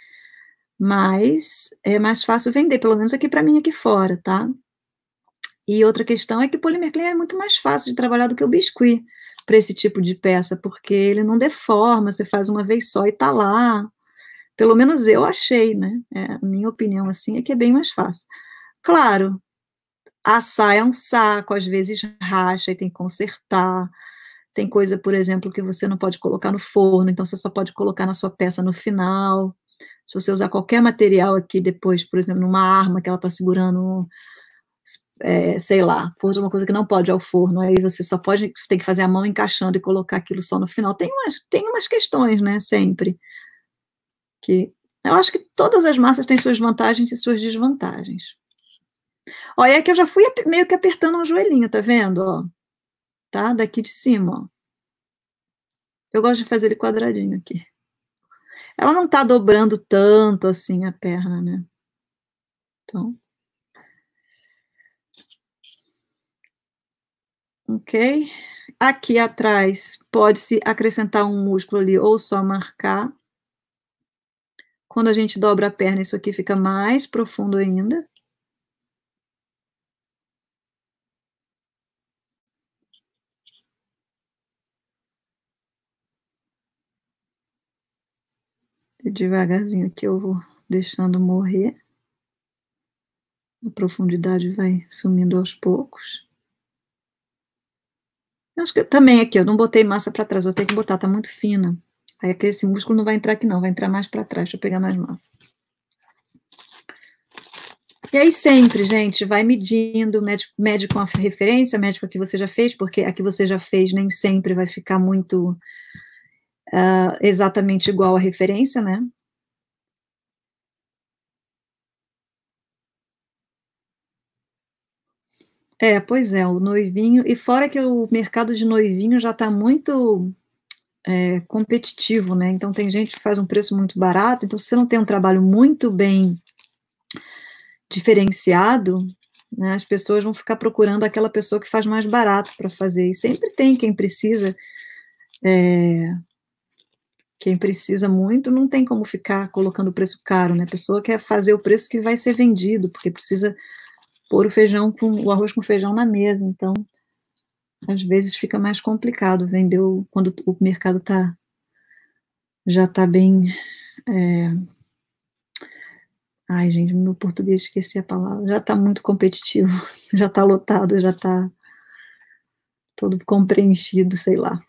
mas é mais fácil vender, pelo menos aqui para mim, aqui fora, tá? E outra questão é que o polymer clay é muito mais fácil de trabalhar do que o biscuit para esse tipo de peça, porque ele não deforma, você faz uma vez só e tá lá. Pelo menos eu achei, né? A minha opinião, assim, é que é bem mais fácil. Claro, assar é um saco, às vezes racha e tem que consertar. Tem coisa, por exemplo, que você não pode colocar no forno, então você só pode colocar na sua peça no final. Se você usar qualquer material aqui depois, por exemplo, numa arma que ela está segurando, sei lá, força uma coisa que não pode ir ao forno, aí você só tem que fazer a mão encaixando e colocar aquilo só no final. Tem umas questões, né, sempre. Que eu acho que todas as massas têm suas vantagens e suas desvantagens. Olha, é que eu já fui meio que apertando um joelhinho, tá vendo? Ó, tá? Daqui de cima, ó. Eu gosto de fazer ele quadradinho aqui. Ela não tá dobrando tanto assim a perna, né? Então. Ok? Aqui atrás pode-se acrescentar um músculo ali ou só marcar. Quando a gente dobra a perna, isso aqui fica mais profundo ainda. E devagarzinho aqui eu vou deixando morrer. A profundidade vai sumindo aos poucos. Eu acho que também aqui, eu não botei massa para trás, vou ter que botar, tá muito fina. Aí esse músculo não vai entrar aqui não, vai entrar mais para trás, deixa eu pegar mais massa. E aí sempre, gente, vai medindo, mede com a referência, mede com a que você já fez, porque a que você já fez nem sempre vai ficar muito exatamente igual à referência, né? Pois é, o noivinho, e fora que o mercado de noivinho já está muito competitivo, né? Então tem gente que faz um preço muito barato, então se você não tem um trabalho muito bem diferenciado, né, as pessoas vão ficar procurando aquela pessoa que faz mais barato para fazer, e sempre tem quem precisa, quem precisa muito, não tem como ficar colocando o preço caro, né, a pessoa quer fazer o preço que vai ser vendido, porque precisa pôr o arroz com feijão na mesa, então, às vezes fica mais complicado vender quando o mercado já está bem, ai, gente, no meu português esqueci a palavra, já está muito competitivo, já está lotado, já está todo compreenchido, sei lá.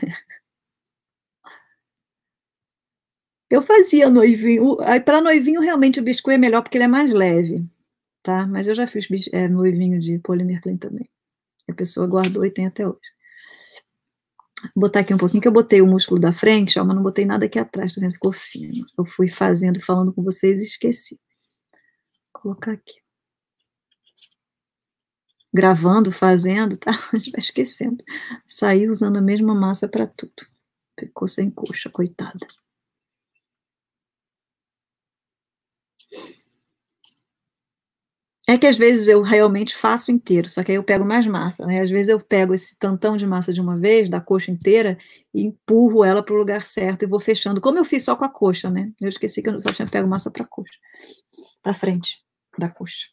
Eu fazia noivinho, para noivinho realmente o biscoito é melhor porque ele é mais leve, tá? Mas eu já fiz noivinho de Polymer Clean também. A pessoa guardou e tem até hoje. Vou botar aqui um pouquinho, que eu botei o músculo da frente, ó, mas não botei nada aqui atrás, tá vendo? Ficou fino. Eu fui fazendo, falando com vocês e esqueci. Vou colocar aqui. Gravando, fazendo, tá? A gente vai esquecendo. Saí usando a mesma massa para tudo. Ficou sem coxa, coitada. É que às vezes eu realmente faço inteiro, só que aí eu pego mais massa, né? Às vezes eu pego esse tantão de massa de uma vez, da coxa inteira, e empurro ela para o lugar certo e vou fechando, como eu fiz só com a coxa, né? Eu esqueci que eu só tinha pego massa para coxa, para frente da coxa.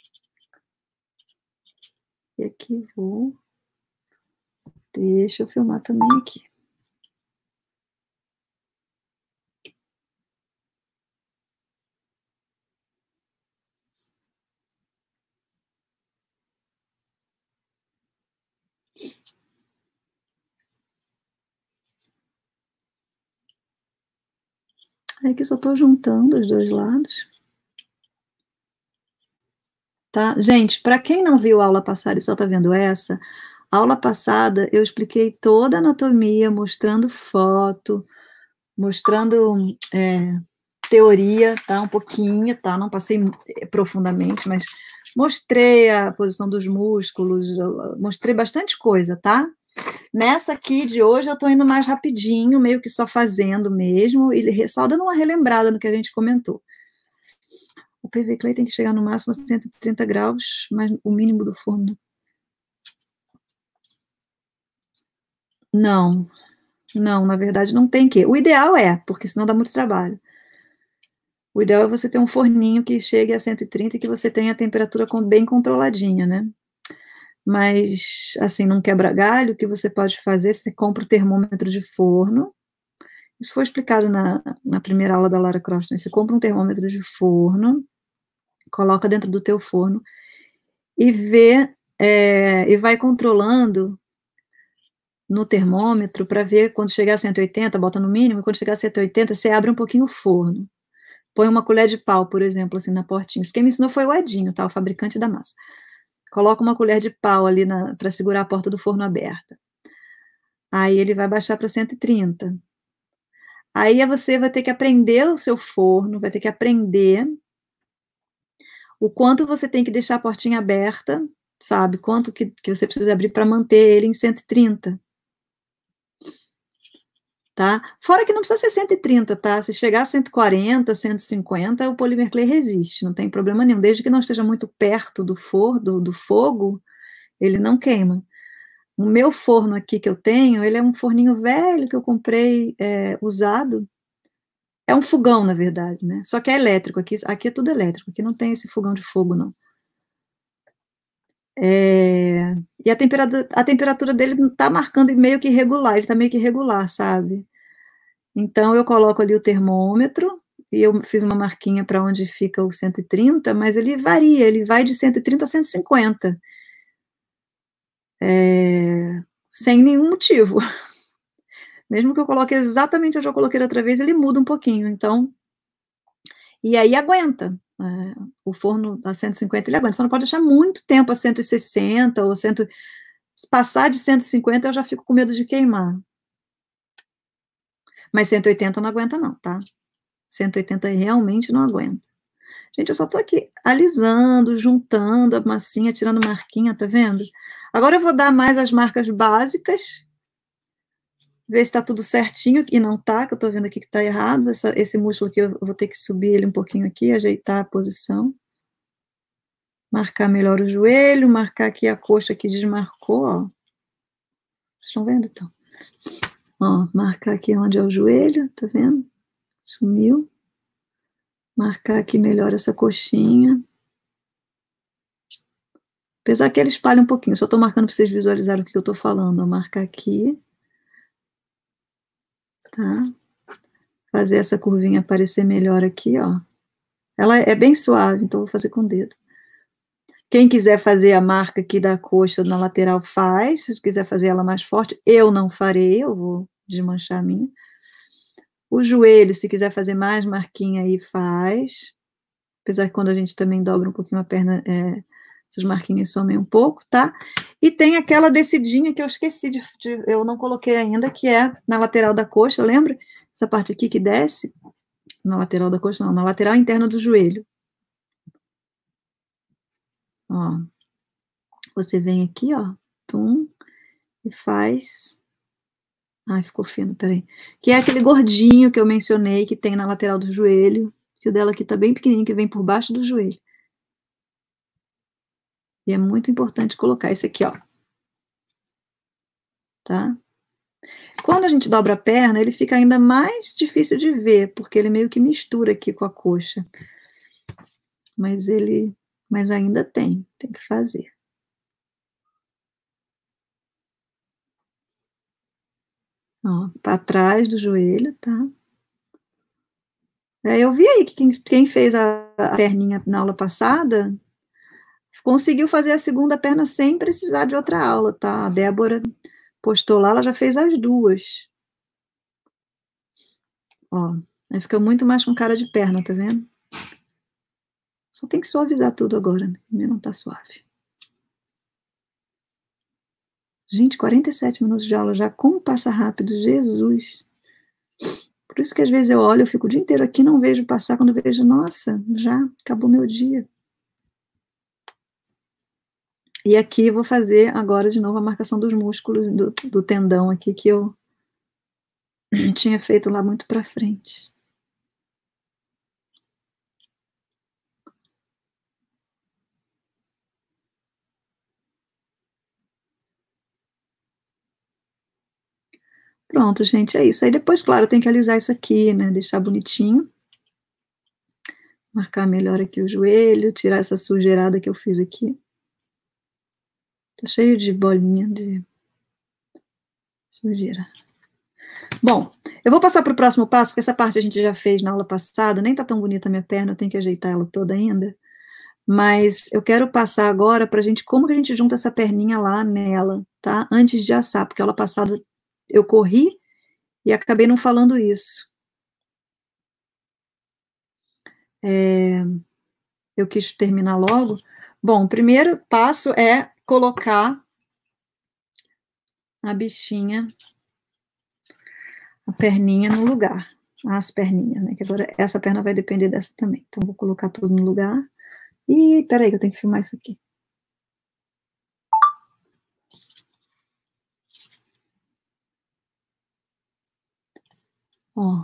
E aqui vou. Deixa eu filmar também aqui. É que eu só estou juntando os dois lados. Tá? Gente, para quem não viu a aula passada e só está vendo essa, a aula passada eu expliquei toda a anatomia, mostrando foto, mostrando teoria, tá? Um pouquinho, tá? Não passei profundamente, mas mostrei a posição dos músculos, mostrei bastante coisa, tá? Nessa aqui de hoje eu tô indo mais rapidinho, meio que só fazendo mesmo, e só dando uma relembrada no que a gente comentou. O PV Clay tem que chegar no máximo a 130 graus, mas o mínimo do forno. Não, na verdade não tem que. O ideal porque senão dá muito trabalho. O ideal é você ter um forninho que chegue a 130 e que você tenha a temperatura bem controladinha, né? Mas, assim, não quebra galho, o que você pode fazer, você compra o termômetro de forno. Isso foi explicado na primeira aula da Lara Croft, né? Você compra um termômetro de forno, coloca dentro do teu forno e e vai controlando no termômetro para ver quando chegar a 180, bota no mínimo, e quando chegar a 180, você abre um pouquinho o forno. Põe uma colher de pau, por exemplo, assim, na portinha. Isso quem me ensinou foi o Edinho, tá? O fabricante da massa. Coloca uma colher de pau ali para segurar a porta do forno aberta. Aí ele vai baixar para 130. Aí você vai ter que aprender o seu forno, vai ter que aprender o quanto você tem que deixar a portinha aberta, sabe? Quanto que você precisa abrir para manter ele em 130. Tá? Fora que não precisa ser 130, tá? Se chegar a 140, 150, o Polymer Clay resiste, não tem problema nenhum. Desde que não esteja muito perto do fogo, ele não queima. O meu forno aqui que eu tenho, ele é um forninho velho que eu comprei usado. É um fogão, na verdade, né? Só que é elétrico. Aqui é tudo elétrico. Aqui não tem esse fogão de fogo, não. E a temperatura dele não está marcando meio que irregular. Ele está meio que irregular, sabe? Então, eu coloco ali o termômetro e eu fiz uma marquinha para onde fica o 130, mas ele varia. Ele vai de 130 a 150. Sem nenhum motivo. Mesmo que eu coloque exatamente onde eu coloquei da outra vez, ele muda um pouquinho. Então, e aí aguenta. O forno a 150 ele aguenta. Você não pode deixar muito tempo a 160 ou 100. Se passar de 150, eu já fico com medo de queimar. Mas 180 não aguenta, não, tá? 180 realmente não aguenta. Gente, eu só tô aqui alisando, juntando a massinha, tirando marquinha, tá vendo? Agora eu vou dar mais as marcas básicas, ver se tá tudo certinho, e não tá, que eu tô vendo aqui que tá errado. Esse músculo aqui, eu vou ter que subir ele um pouquinho aqui, ajeitar a posição. Marcar melhor o joelho, marcar aqui a coxa que desmarcou, ó. Vocês estão vendo, então? Ó, marcar aqui onde é o joelho, tá vendo? Sumiu. Marcar aqui melhor essa coxinha. Apesar que ele espalha um pouquinho, só tô marcando para vocês visualizarem o que eu tô falando. Ó, marcar aqui. Tá? Fazer essa curvinha aparecer melhor aqui, ó. Ela é bem suave, então vou fazer com o dedo. Quem quiser fazer a marca aqui da coxa na lateral, faz. Se quiser fazer ela mais forte, eu não farei, eu vou desmanchar a minha. O joelho, se quiser fazer mais marquinha aí, faz. Apesar que quando a gente também dobra um pouquinho a perna, essas marquinhas somem um pouco, tá? E tem aquela descidinha que eu esqueci eu não coloquei ainda, que é na lateral da coxa, lembra? Essa parte aqui que desce, na lateral da coxa, não, na lateral interna do joelho. Ó. Você vem aqui, ó, tum, e faz... Ai, ficou fino, peraí. Que é aquele gordinho que eu mencionei, que tem na lateral do joelho, que o dela aqui tá bem pequenininho, que vem por baixo do joelho. E é muito importante colocar esse aqui, ó. Tá? Quando a gente dobra a perna, ele fica ainda mais difícil de ver, porque ele meio que mistura aqui com a coxa. Mas ainda tem que fazer. Ó, para trás do joelho, tá? Eu vi aí que quem fez a perninha na aula passada conseguiu fazer a segunda perna sem precisar de outra aula, tá? A Débora postou lá, ela já fez as duas. Ó, aí fica muito mais com cara de perna, tá vendo? Só tem que suavizar tudo agora, né? Não tá suave. Gente, 47 minutos de aula já, como passa rápido, Jesus. Por isso que às vezes eu olho, eu fico o dia inteiro aqui, não vejo passar, quando eu vejo, nossa, já acabou meu dia. E aqui eu vou fazer agora de novo a marcação dos músculos do tendão aqui, que eu tinha feito lá muito pra frente. Pronto, gente, é isso. Aí depois, claro, tem que alisar isso aqui, né, deixar bonitinho. Marcar melhor aqui o joelho, tirar essa sujeirada que eu fiz aqui. Tá cheio de bolinha de sujeira. Bom, eu vou passar para o próximo passo, porque essa parte a gente já fez na aula passada, nem tá tão bonita a minha perna, eu tenho que ajeitar ela toda ainda. Mas eu quero passar agora para a gente, como que a gente junta essa perninha lá nela, tá? Antes de assar, porque a aula passada eu corri e acabei não falando isso. Eu quis terminar logo. Bom, o primeiro passo é colocar a bichinha, a perninha no lugar. As perninhas, né? Que agora essa perna vai depender dessa também. Então, vou colocar tudo no lugar. Ih, peraí, que eu tenho que filmar isso aqui. Ó.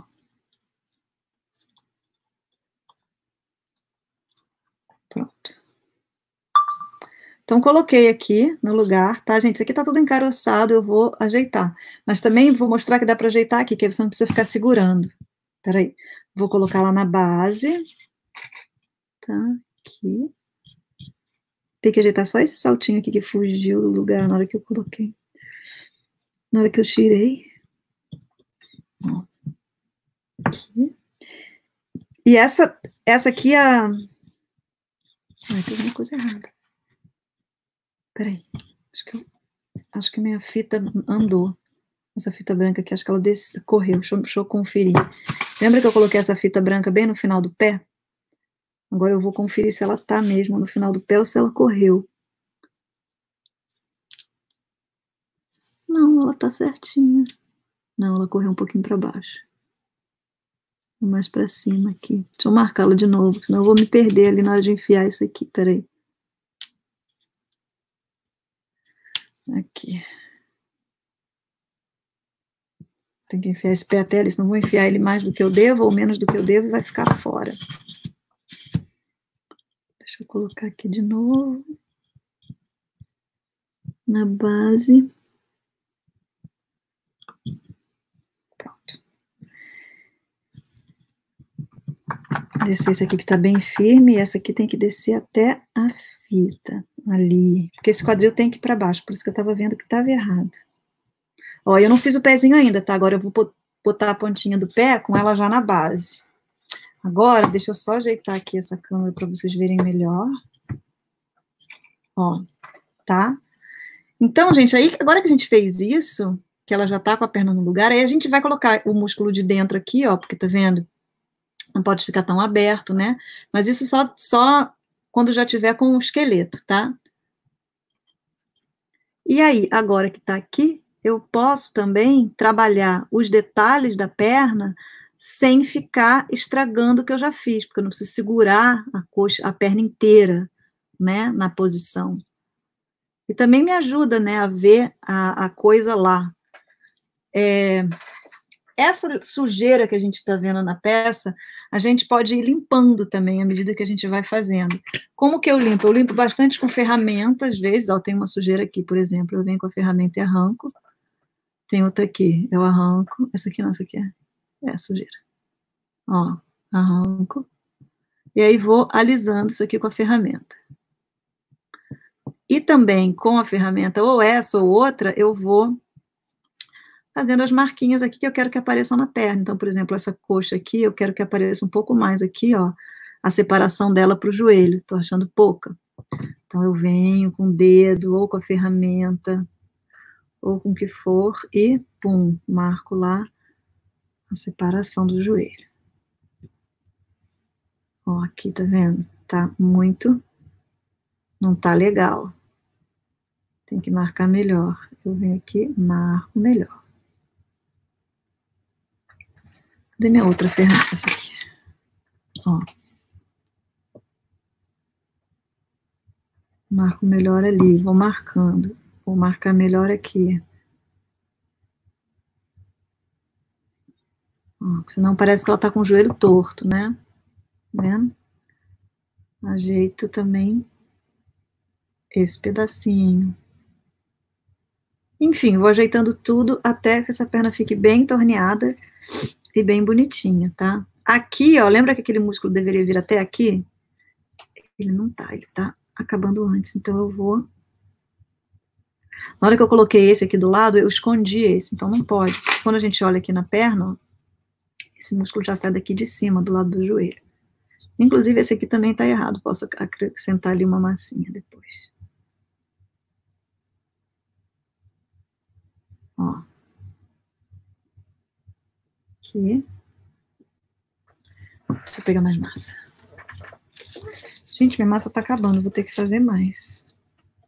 Pronto. Então, coloquei aqui no lugar, tá, gente? Isso aqui tá tudo encaroçado, eu vou ajeitar. Mas também vou mostrar que dá para ajeitar aqui, que aí você não precisa ficar segurando. Peraí. Vou colocar lá na base. Tá, aqui. Tem que ajeitar só esse saltinho aqui que fugiu do lugar na hora que eu coloquei. Na hora que eu tirei. Ó. Aqui. E essa aqui é a... Ai, tem alguma coisa errada. Peraí. Acho que minha fita andou. Essa fita branca aqui, acho que ela correu. Deixa eu conferir. Lembra que eu coloquei essa fita branca bem no final do pé? Agora eu vou conferir se ela tá mesmo no final do pé ou se ela correu. Não, ela tá certinha. Não, ela correu um pouquinho para baixo. Mais para cima aqui. Deixa eu marcá-la de novo, senão eu vou me perder ali na hora de enfiar isso aqui. Peraí. Aqui. Tem que enfiar esse pé até ali, senão vou enfiar ele mais do que eu devo ou menos do que eu devo e vai ficar fora. Deixa Deixa eu colocar aqui de novo. Na base. Pronto. Descer esse aqui que tá bem firme, e essa aqui tem que descer até a fita, ali. Porque esse quadril tem que ir para baixo, por isso que eu tava vendo que tava errado. Ó, eu não fiz o pezinho ainda, tá? Agora eu vou botar a pontinha do pé com ela já na base. Agora, deixa eu só ajeitar aqui essa câmera para vocês verem melhor. Ó, tá? Então, gente, aí, agora que a gente fez isso, que ela já tá com a perna no lugar, aí a gente vai colocar o músculo de dentro aqui, ó, porque tá vendo? Não pode ficar tão aberto, né? Mas isso só quando já tiver com o esqueleto, tá? E aí, agora que tá aqui, eu posso também trabalhar os detalhes da perna sem ficar estragando o que eu já fiz, porque eu não preciso segurar a coxa, a perna inteira, né, na posição. E também me ajuda, né, a ver a coisa lá. Essa sujeira que a gente está vendo na peça, a gente pode ir limpando também à medida que a gente vai fazendo. Como que eu limpo? Eu limpo bastante com ferramenta, às vezes, ó, tem uma sujeira aqui, por exemplo, eu venho com a ferramenta e arranco. Tem outra aqui, eu arranco. Essa aqui não, essa aqui é sujeira. Ó, arranco. E aí vou alisando isso aqui com a ferramenta. E também com a ferramenta, ou essa ou outra, eu vou fazendo as marquinhas aqui que eu quero que apareçam na perna. Então, por exemplo, essa coxa aqui, eu quero que apareça um pouco mais aqui, ó, a separação dela para o joelho. Tô achando pouca. Então, eu venho com o dedo, ou com a ferramenta, ou com o que for, e, pum, marco lá a separação do joelho. Ó, aqui, tá vendo? Tá muito... Não tá legal. Tem que marcar melhor. Eu venho aqui, marco melhor. Cadê minha outra ferramenta? Essa aqui. Ó. Marco melhor ali, vou marcando. Vou marcar melhor aqui. Ó, senão parece que ela tá com o joelho torto, né? Tá vendo? Ajeito também esse pedacinho. Enfim, vou ajeitando tudo até que essa perna fique bem torneada e bem bonitinha, tá? Aqui, ó, lembra que aquele músculo deveria vir até aqui? Ele não tá, ele tá acabando antes, então eu vou... Na hora que eu coloquei esse aqui do lado, eu escondi esse, então não pode. Quando a gente olha aqui na perna, ó, esse músculo já sai daqui de cima, do lado do joelho. Inclusive, esse aqui também tá errado, posso acrescentar ali uma massinha depois. Ó. Aqui. Deixa eu pegar mais massa. Gente, minha massa tá acabando, vou ter que fazer mais.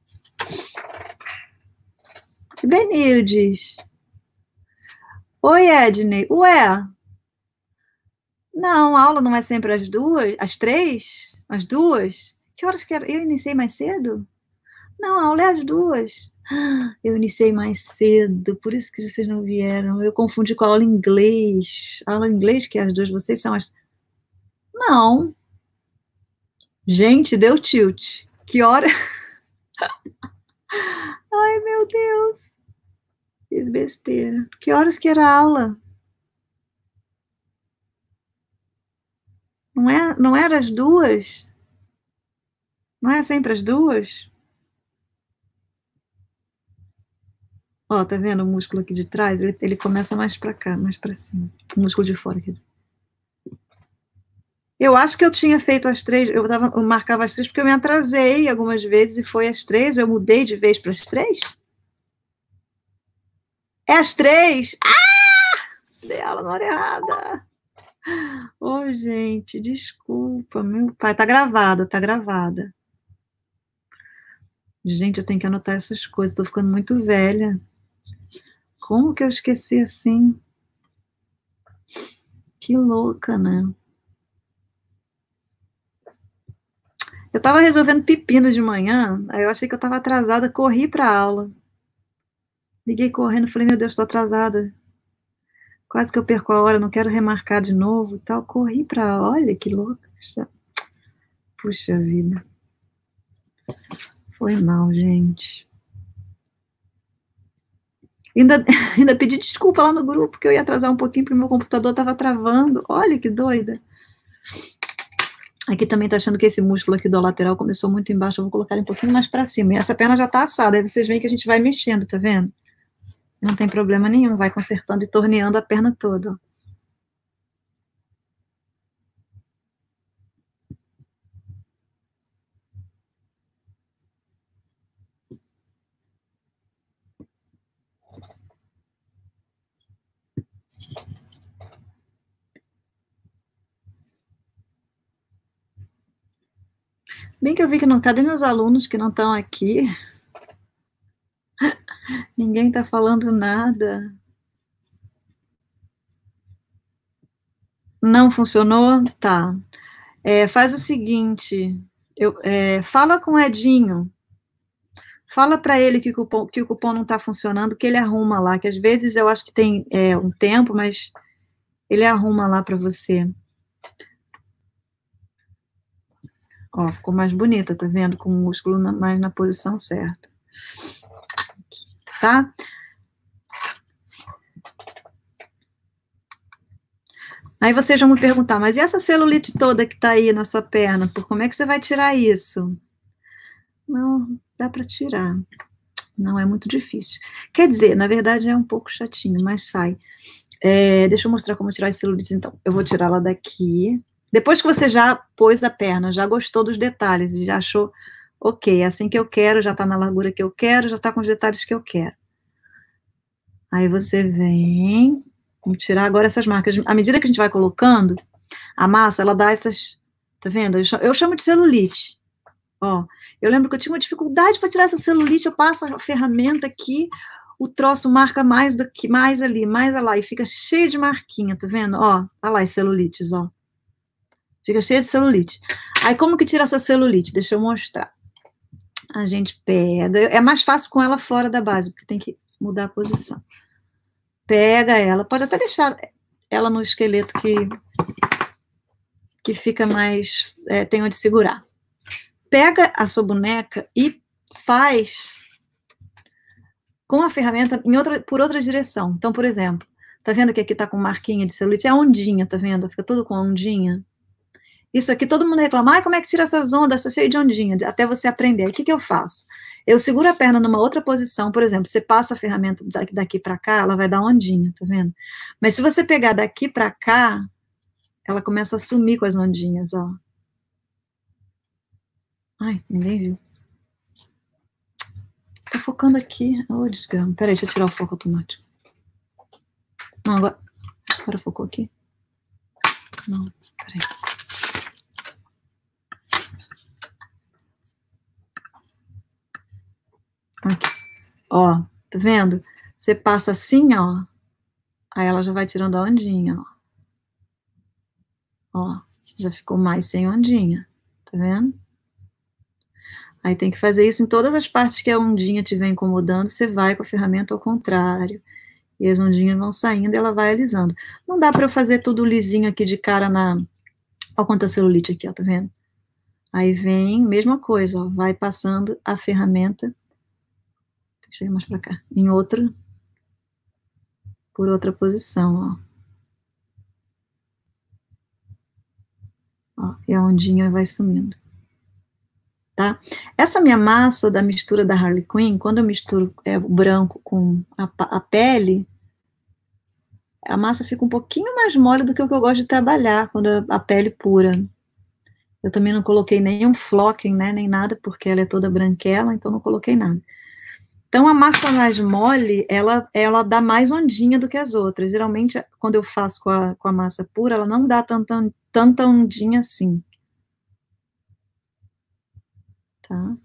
Benildes. Oi, Edney. Ué? Não, a aula não é sempre às 2? Às 3? Às 2? Que horas que era? Eu iniciei mais cedo? Não, a aula é às 2. Eu iniciei mais cedo, por isso que vocês não vieram. Eu confundi com a aula em inglês. A aula em inglês que é às 2, vocês são às... Não. Gente, deu tilt. Que hora? Ai, meu Deus. Que besteira. Que horas que era a aula? Não era às 2? Não é sempre às 2? Ó, tá vendo o músculo aqui de trás? Ele começa mais pra cá, mais pra cima. O músculo de fora aqui. Eu acho que eu tinha feito às 3, eu marcava às 3 porque eu me atrasei algumas vezes e foi às 3, eu mudei de vez para as 3? É às 3? Ah! Dei aula na hora errada. Ô, gente, desculpa, meu pai. Tá gravada, tá gravada. Gente, eu tenho que anotar essas coisas, tô ficando muito velha. Como que eu esqueci assim? Que louca, né? Eu tava resolvendo pepino de manhã, aí eu achei que eu tava atrasada, corri pra aula. Liguei correndo, falei, meu Deus, tô atrasada. Quase que eu perco a hora, não quero remarcar de novo e tal. Corri pra... Olha, que louca. Puxa vida. Foi mal, gente. Ainda pedi desculpa lá no grupo, que eu ia atrasar um pouquinho, porque o meu computador estava travando. Olha que doida. Aqui também tá achando que esse músculo aqui do lateral começou muito embaixo, eu vou colocar ele um pouquinho mais para cima. E essa perna já tá assada, aí vocês veem que a gente vai mexendo, tá vendo? Não tem problema nenhum, vai consertando e torneando a perna toda, ó. Bem que eu vi que não, cadê meus alunos que não estão aqui? Ninguém tá falando nada. Não funcionou? Tá. Faz o seguinte, fala com o Edinho, fala para ele que o cupom não está funcionando, que ele arruma lá, que às vezes eu acho que tem um tempo, mas ele arruma lá para você. Ó, ficou mais bonita, tá vendo? Com o músculo mais na posição certa. Tá? Aí vocês vão me perguntar, mas e essa celulite toda que tá aí na sua perna? Como é que você vai tirar isso? Não, dá para tirar. Não é muito difícil. Quer dizer, na verdade é um pouco chatinho, mas sai. Deixa eu mostrar como tirar as celulites, então. Eu vou tirar ela daqui. Depois que você já pôs a perna, já gostou dos detalhes e já achou, ok, é assim que eu quero, já tá na largura que eu quero, já tá com os detalhes que eu quero. Aí você vem, vamos tirar agora essas marcas. À medida que a gente vai colocando, a massa, ela dá essas, tá vendo? Eu chamo de celulite. Ó, eu lembro que eu tinha uma dificuldade para tirar essa celulite, eu passo a ferramenta aqui, o troço marca mais do que mais ali, mais lá, e fica cheio de marquinha, tá vendo? Ó, olha lá as celulites, ó. Fica cheio de celulite. Aí, como que tira essa celulite? Deixa eu mostrar. A gente pega, é mais fácil com ela fora da base, porque tem que mudar a posição. Pega ela, pode até deixar ela no esqueleto que fica mais, tem onde segurar. Pega a sua boneca e faz com a ferramenta por outra direção. Então, por exemplo, tá vendo que aqui tá com marquinha de celulite? É ondinha, tá vendo? Fica tudo com ondinha. Isso aqui, todo mundo reclama, como é que tira essas ondas? Estou cheio de ondinha, até você aprender. Aí, o que eu faço? Eu seguro a perna numa outra posição, por exemplo, você passa a ferramenta daqui para cá, ela vai dar ondinha, tá vendo? Mas se você pegar daqui para cá, ela começa a sumir com as ondinhas, ó. Ai, ninguém viu. Tá focando aqui. Oh, desgrama. Peraí, deixa eu tirar o foco automático. Não, agora focou aqui. Não, peraí. Aqui. Ó, tá vendo? Você passa assim, ó. Aí ela já vai tirando a ondinha, ó. Ó, já ficou mais sem ondinha. Tá vendo? Aí tem que fazer isso em todas as partes que a ondinha estiver incomodando, você vai com a ferramenta ao contrário. E as ondinhas vão saindo e ela vai alisando. Não dá para eu fazer tudo lisinho aqui de cara na... Olha quanta celulite aqui, ó, tá vendo? Aí vem, mesma coisa, ó, vai passando a ferramenta. Deixa eu ir mais para cá. Em outra, por outra posição, ó. Ó, e a ondinha vai sumindo. Tá? Essa minha massa da mistura da Harley Quinn, quando eu misturo o branco com a pele, a massa fica um pouquinho mais mole do que o que eu gosto de trabalhar, quando a pele pura. Eu também não coloquei nenhum flocking, né, nem nada, porque ela é toda branquela, então não coloquei nada. Então, a massa mais mole, ela dá mais ondinha do que as outras. Geralmente, quando eu faço com a massa pura, ela não dá tanta ondinha assim. Tá?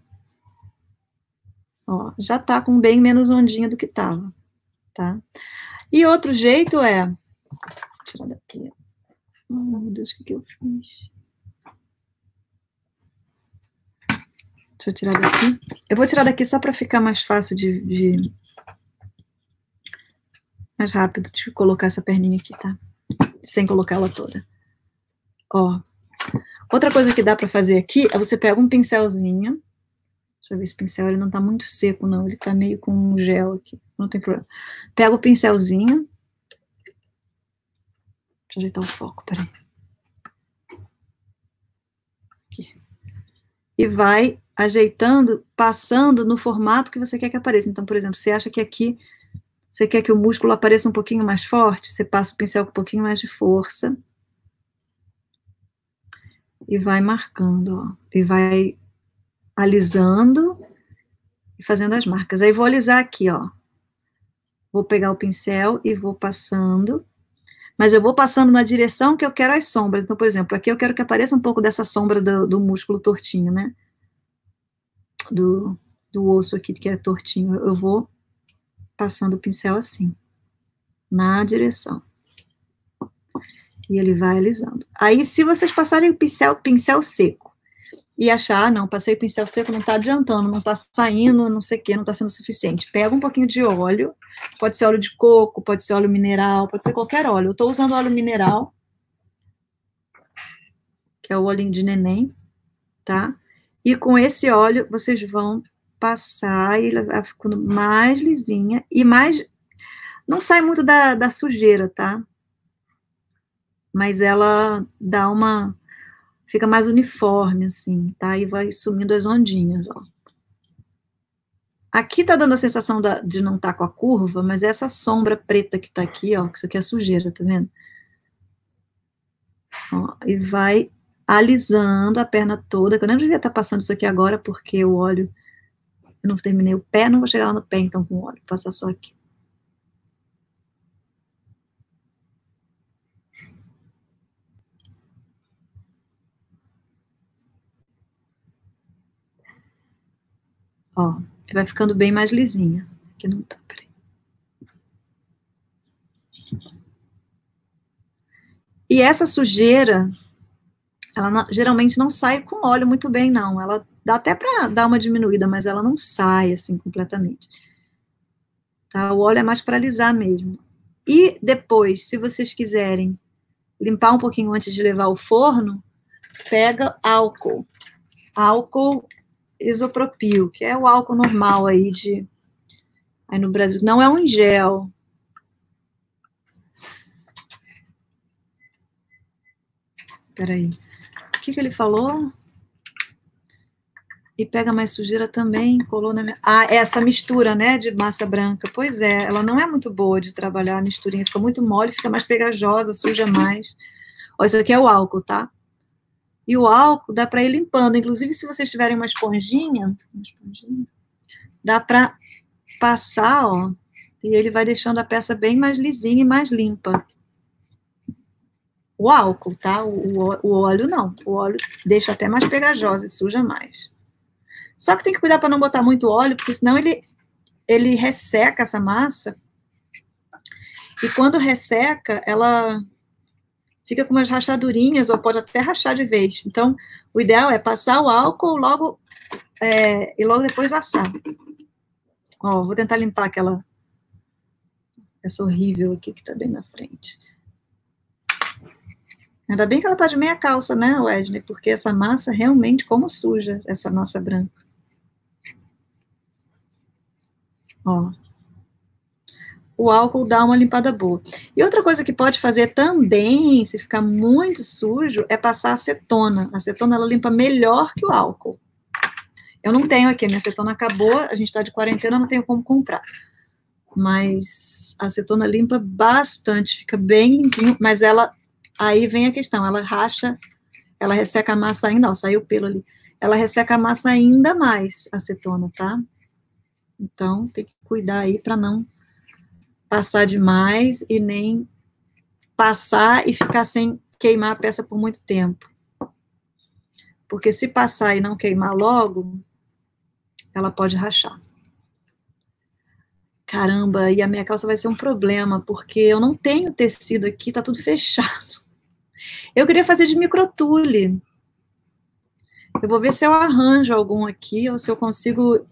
Ó, já tá com bem menos ondinha do que tava, tá? E outro jeito vou tirar daqui. Oh, meu Deus, o que eu fiz? Deixa eu tirar daqui. Eu vou tirar daqui só para ficar mais fácil mais rápido de colocar essa perninha aqui, tá? Sem colocar ela toda. Ó. Outra coisa que dá para fazer aqui é você pega um pincelzinho Deixa eu ver esse pincel, ele não tá muito seco, não. Ele tá meio com um gel aqui. Não tem problema. Pega o pincelzinho. Deixa eu ajeitar o foco, peraí. Aqui. E vai ajeitando, passando no formato que você quer que apareça. Então, por exemplo, você acha que aqui você quer que o músculo apareça um pouquinho mais forte, você passa o pincel com um pouquinho mais de força. E vai marcando, ó. E vai alisando e fazendo as marcas. Aí vou alisar aqui, ó. Vou pegar o pincel e vou passando. Mas eu vou passando na direção que eu quero as sombras. Então, por exemplo, aqui eu quero que apareça um pouco dessa sombra do músculo tortinho, né? Do osso aqui, que é tortinho. Eu vou passando o pincel assim, na direção. E ele vai alisando. Aí, se vocês passarem o pincel seco, e achar, não, passei o pincel seco, não tá adiantando, não tá saindo, não sei o que, não tá sendo suficiente. Pega um pouquinho de óleo, pode ser óleo de coco, pode ser óleo mineral, pode ser qualquer óleo. Eu tô usando óleo mineral, que é o olhinho de neném, tá? E com esse óleo, vocês vão passar e ela vai ficando mais lisinha e mais... Não sai muito da sujeira, tá? Mas ela dá uma... Fica mais uniforme, assim, tá? E vai sumindo as ondinhas, ó. Aqui tá dando a sensação de não tá com a curva, mas essa sombra preta que tá aqui, ó, que isso aqui é sujeira, tá vendo? Ó, e vai alisando a perna toda, que eu nem devia estar passando isso aqui agora, porque o óleo... Eu não terminei o pé, não vou chegar lá no pé, então, com o óleo. Vou passar só aqui. Ó, vai ficando bem mais lisinha. Aqui não tá, peraí. E essa sujeira, ela geralmente não sai com óleo muito bem, não. Ela dá até pra dar uma diminuída, mas ela não sai, assim, completamente. Tá? O óleo é mais para alisar mesmo. E depois, se vocês quiserem limpar um pouquinho antes de levar ao forno, pega álcool. Álcool isopropil, que é o álcool normal aí no Brasil. Não é um gel. Peraí. O que ele falou? E pega mais sujeira também, colou na minha... Ah, essa mistura, né, de massa branca. Pois é, ela não é muito boa de trabalhar, a misturinha fica muito mole, fica mais pegajosa, suja mais. Ó, isso aqui é o álcool, tá? E o álcool dá para ir limpando. Inclusive, se vocês tiverem uma esponjinha dá para passar, ó, e ele vai deixando a peça bem mais lisinha e mais limpa. O álcool, tá? O óleo não. O óleo deixa até mais pegajosa e suja mais. Só que tem que cuidar para não botar muito óleo, porque senão ele resseca essa massa. E quando resseca, ela fica com umas rachadurinhas, ou pode até rachar de vez. Então, o ideal é passar o álcool e logo depois assar. Ó, vou tentar limpar essa horrível aqui que tá bem na frente. Ainda bem que ela tá de meia calça, né, Wesley? Porque essa massa realmente, como suja, essa massa branca. Ó. O álcool dá uma limpada boa. E outra coisa que pode fazer também, se ficar muito sujo, é passar acetona. A acetona, ela limpa melhor que o álcool. Eu não tenho aqui, minha acetona acabou, a gente tá de quarentena, não tenho como comprar. Mas a acetona limpa bastante, fica bem limpinho, mas aí vem a questão, ela racha, ela resseca a massa ainda, ó, saiu o pelo ali. Ela resseca a massa ainda mais, a acetona, tá? Então, tem que cuidar aí para não passar demais e nem passar e ficar sem queimar a peça por muito tempo. Porque se passar e não queimar logo, ela pode rachar. Caramba, e a minha calça vai ser um problema, porque eu não tenho tecido aqui, tá tudo fechado. Eu queria fazer de microtule. Eu vou ver se eu arranjo algum aqui, ou se eu consigo...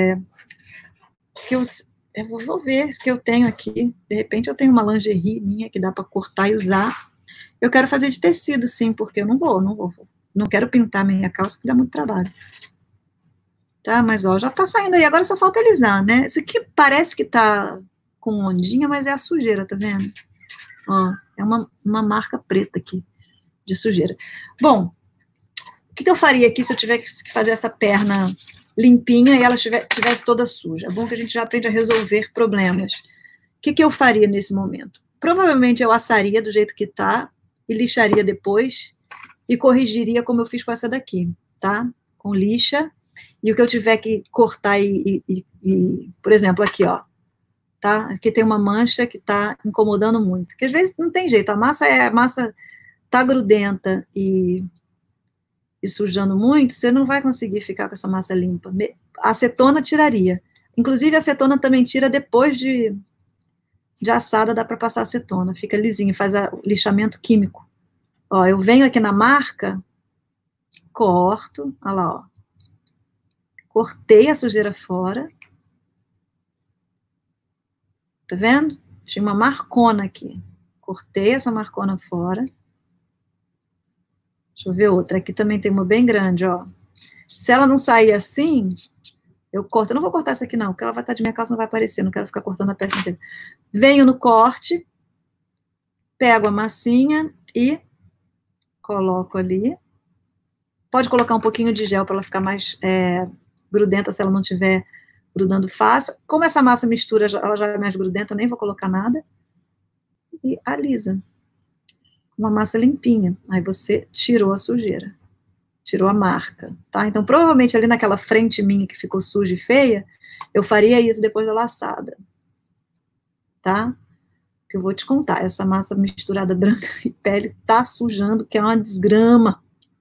eu vou ver o que eu tenho aqui. De repente eu tenho uma lingerie minha que dá para cortar e usar. Eu quero fazer de tecido, sim, porque eu não quero pintar minha calça, que dá muito trabalho. Tá, mas ó, já tá saindo aí, agora só falta alisar, né? Isso aqui parece que tá com ondinha, mas é a sujeira, tá vendo? Ó, é uma marca preta aqui, de sujeira. Bom, o que eu faria aqui se eu tivesse que fazer essa perna limpinha e ela tivesse toda suja? É bom que a gente já aprende a resolver problemas. O que eu faria nesse momento? Provavelmente eu assaria do jeito que tá e lixaria depois e corrigiria como eu fiz com essa daqui, tá? Com lixa. E o que eu tiver que cortar por exemplo, aqui, ó, tá? Aqui tem uma mancha que tá incomodando muito, que às vezes não tem jeito, a massa tá grudenta e sujando muito, você não vai conseguir ficar com essa massa limpa. A acetona tiraria. Inclusive, a acetona também tira depois de assada, dá para passar acetona, fica lisinho, faz o lixamento químico. Ó, eu venho aqui na marca, corto, olha lá, ó. Cortei a sujeira fora. Tá vendo? Tinha uma marcona aqui. Cortei essa marcona fora. Deixa eu ver outra. Aqui também tem uma bem grande, ó. Se ela não sair assim, eu corto. Eu não vou cortar essa aqui, não, porque ela vai estar de minha calça, não vai aparecer. Não quero ficar cortando a peça inteira. Venho no corte, pego a massinha e coloco ali. Pode colocar um pouquinho de gel para ela ficar mais grudenta, se ela não tiver grudando fácil. Como essa massa mistura, ela já é mais grudenta, eu nem vou colocar nada. E alisa. Uma massa limpinha. Aí você tirou a sujeira. Tirou a marca, tá? Então, provavelmente ali naquela frente minha que ficou suja e feia, eu faria isso depois da laçada. Tá? Que eu vou te contar, essa massa misturada branca e pele tá sujando, que é uma desgrama.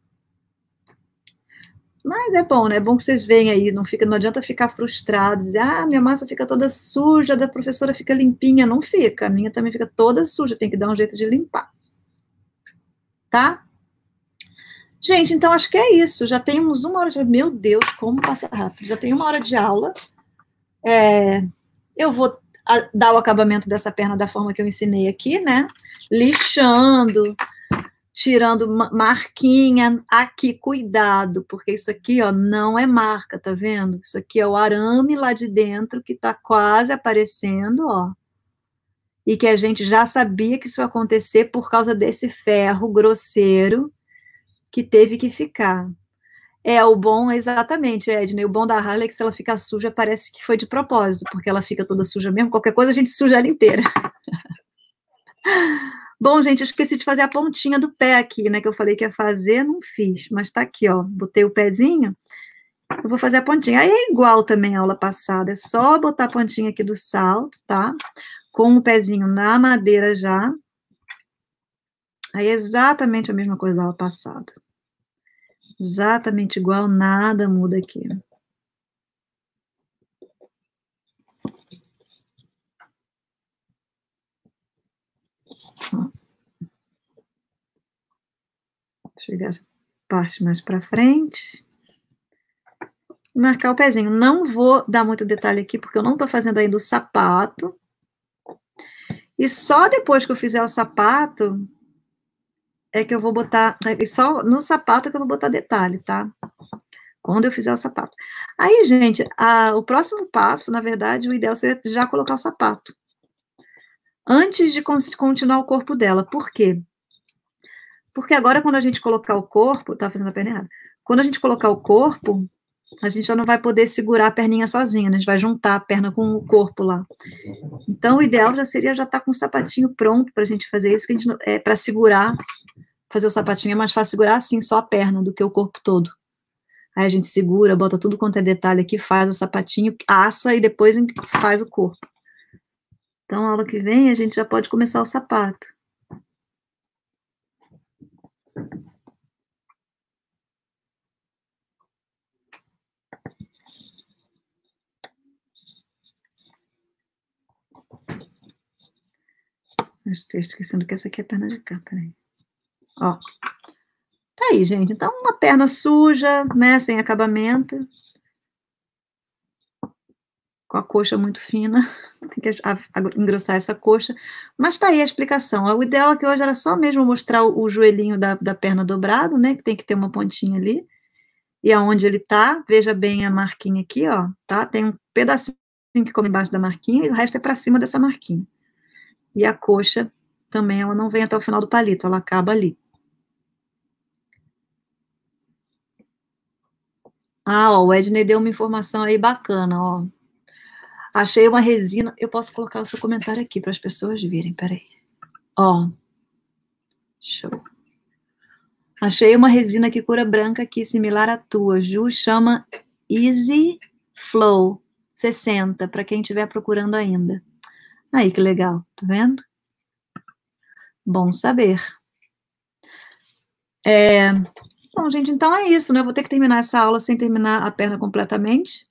Mas é bom, né? É bom que vocês veem aí, não adianta ficar frustrado, dizer, minha massa fica toda suja, da professora fica limpinha. Não fica, a minha também fica toda suja, tem que dar um jeito de limpar. Tá? Gente, então acho que é isso, já temos 1 hora de... Meu Deus, como passa rápido. Já tem 1 hora de aula. Eu vou dar o acabamento dessa perna da forma que eu ensinei aqui, né? Lixando, tirando marquinha. Aqui, cuidado, porque isso aqui, ó, não é marca, tá vendo? Isso aqui é o arame lá de dentro que tá quase aparecendo, ó. E que a gente já sabia que isso ia acontecer por causa desse ferro grosseiro que teve que ficar. O bom, exatamente, Edney, o bom da Harley é que se ela ficar suja, parece que foi de propósito, porque ela fica toda suja mesmo, qualquer coisa a gente suja ela inteira. Bom, gente, eu esqueci de fazer a pontinha do pé aqui, né, que eu falei que ia fazer, não fiz, mas tá aqui, ó, botei o pezinho, eu vou fazer a pontinha. Aí é igual também a aula passada, é só botar a pontinha aqui do salto, tá? Com o pezinho na madeira já. Aí é exatamente a mesma coisa da aula passada. Exatamente igual, nada muda aqui. Chegar essa parte mais para frente. Marcar o pezinho. Não vou dar muito detalhe aqui, porque eu não tô fazendo ainda o sapato. E só depois que eu fizer o sapato, é que eu vou botar... Só no sapato que eu vou botar detalhe, tá? Quando eu fizer o sapato. Aí, gente, o próximo passo, na verdade, o ideal seria já colocar o sapato. Antes de continuar o corpo dela. Por quê? Porque agora, quando a gente colocar o corpo... Tá fazendo a perna errada. Quando a gente colocar o corpo, a gente já não vai poder segurar a perninha sozinha, né? A gente vai juntar a perna com o corpo lá. Então, o ideal já seria já estar com o sapatinho pronto pra gente fazer isso, que a gente para segurar, fazer o sapatinho é mais fácil segurar assim, só a perna, do que o corpo todo. Aí a gente segura, bota tudo quanto é detalhe aqui, faz o sapatinho, assa e depois faz o corpo. Então, a aula que vem, a gente já pode começar o sapato. Estou esquecendo que essa aqui é a perna de cá, peraí. Ó. Tá aí, gente. Então, uma perna suja, né, sem acabamento. Com a coxa muito fina. Tem que engrossar essa coxa. Mas tá aí a explicação. O ideal aqui hoje era só mesmo mostrar o joelhinho da perna dobrado, né, que tem que ter uma pontinha ali. E aonde ele tá, veja bem a marquinha aqui, ó, tá? Tem um pedacinho que come embaixo da marquinha e o resto é para cima dessa marquinha. E a coxa também, ela não vem até o final do palito, ela acaba ali. Ah, ó, o Edney deu uma informação aí bacana, ó. Achei uma resina, eu posso colocar o seu comentário aqui para as pessoas verem, peraí. Ó, show. Achei uma resina que cura branca aqui, similar à tua, Ju, chama Easy Flow 60, para quem estiver procurando ainda. Aí, que legal, tá vendo? Bom saber. Bom, gente, então é isso, né? Eu vou ter que terminar essa aula sem terminar a perna completamente.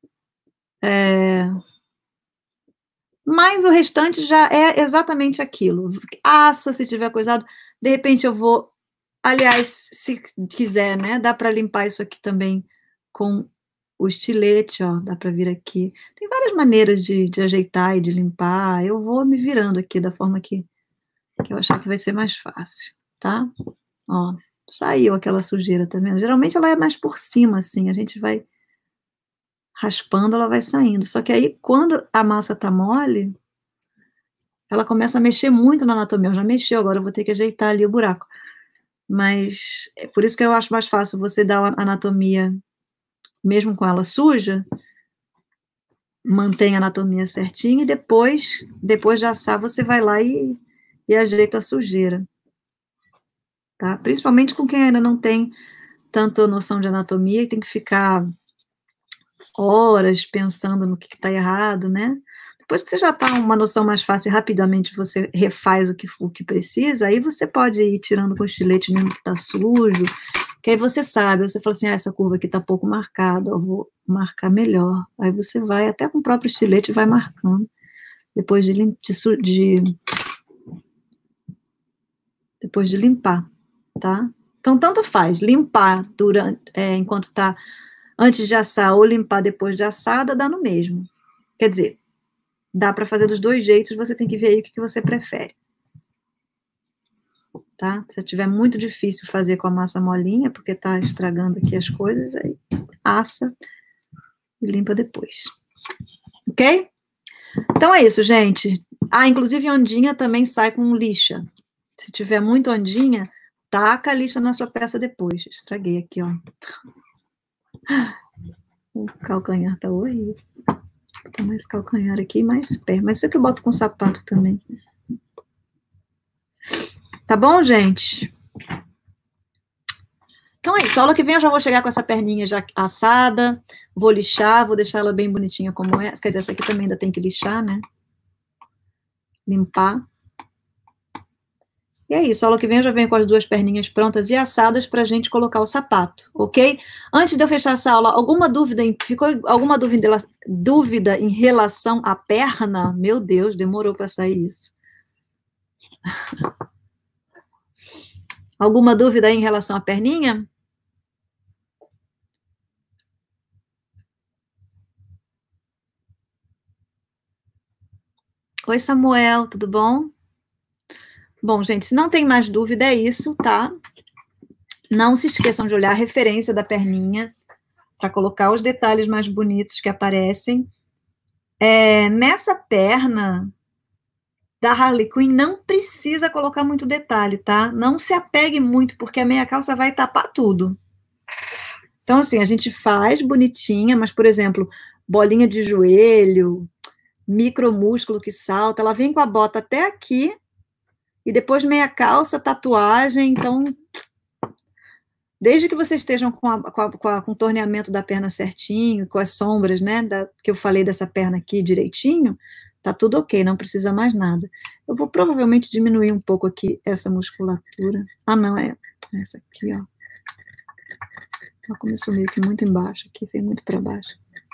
Mas o restante já é exatamente aquilo. Assa, se tiver coisado, de repente eu vou. Aliás, se quiser, né? Dá para limpar isso aqui também com o estilete, ó. Dá para vir aqui. Tem várias maneiras de ajeitar e de limpar. Eu vou me virando aqui da forma que eu achar que vai ser mais fácil, tá? Ó, saiu aquela sujeira, tá vendo? Geralmente ela é mais por cima, assim. A gente vai raspando, ela vai saindo. Só que aí, quando a massa tá mole, ela começa a mexer muito na anatomia. Já mexeu, agora eu vou ter que ajeitar ali o buraco. Mas é por isso que eu acho mais fácil você dar a anatomia, mesmo com ela suja, mantém a anatomia certinha e depois de assar, você vai lá e ajeita a sujeira. Tá? Principalmente com quem ainda não tem tanta noção de anatomia e tem que ficar horas pensando no que está errado, né? Depois que você já está uma noção mais fácil, rapidamente você refaz o que precisa, aí você pode ir tirando com o estilete mesmo que está sujo, que aí você sabe, você fala assim, essa curva aqui está pouco marcada, eu vou marcar melhor. Aí você vai, até com o próprio estilete, vai marcando, depois de limpar, tá? Então, tanto faz, limpar enquanto está antes de assar ou limpar depois de assada, dá no mesmo. Quer dizer, dá para fazer dos dois jeitos, você tem que ver aí o que você prefere. Tá? Se tiver muito difícil fazer com a massa molinha, porque tá estragando aqui as coisas, aí assa e limpa depois. Ok? Então é isso, gente. Ah, inclusive ondinha também sai com lixa. Se tiver muito ondinha, taca a lixa na sua peça depois. Estraguei aqui, ó. O calcanhar tá horrível. Tem mais calcanhar aqui e mais pé. Mas isso aqui eu boto com sapato também. Tá bom, gente? Então é isso. A aula que vem eu já vou chegar com essa perninha já assada. Vou lixar, vou deixar ela bem bonitinha como é. Quer dizer, essa aqui também ainda tem que lixar, né? Limpar. E é isso. A aula que vem eu já venho com as duas perninhas prontas e assadas pra gente colocar o sapato, ok? Antes de eu fechar essa aula, alguma dúvida? Ficou alguma dúvida em relação à perna? Meu Deus, demorou para sair isso. Alguma dúvida aí em relação à perninha? Oi, Samuel, tudo bom? Bom, gente, se não tem mais dúvida, é isso, tá? Não se esqueçam de olhar a referência da perninha para colocar os detalhes mais bonitos que aparecem. Nessa perna da Harley Quinn não precisa colocar muito detalhe, tá? Não se apegue muito, porque a meia calça vai tapar tudo. Então, assim, a gente faz bonitinha, mas, por exemplo, bolinha de joelho, micromúsculo que salta, ela vem com a bota até aqui, e depois meia calça, tatuagem, então, desde que vocês estejam com o contorneamento da perna certinho, com as sombras, né, que eu falei dessa perna aqui direitinho, tá tudo ok, não precisa mais nada. Eu vou provavelmente diminuir um pouco aqui essa musculatura. Ah, não, é essa aqui, ó. Ela começou meio que muito embaixo, aqui veio muito para baixo.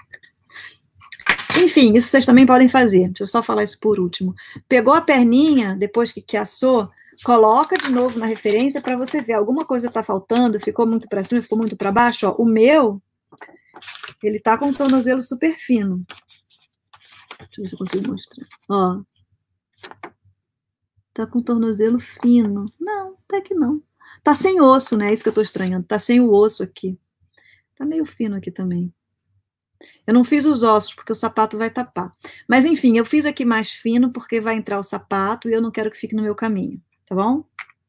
Enfim, isso vocês também podem fazer. Deixa eu só falar isso por último. Pegou a perninha, depois que assou, coloca de novo na referência para você ver. Alguma coisa está faltando, ficou muito para cima, ficou muito para baixo. Ó, o meu, ele tá com o tornozelo super fino. Deixa eu ver se eu consigo mostrar. Ó. Tá com o tornozelo fino. Não, até que não. Tá sem osso, né? É isso que eu tô estranhando. Tá sem o osso aqui. Tá meio fino aqui também. Eu não fiz os ossos, porque o sapato vai tapar. Mas, enfim, eu fiz aqui mais fino, porque vai entrar o sapato e eu não quero que fique no meu caminho, tá bom?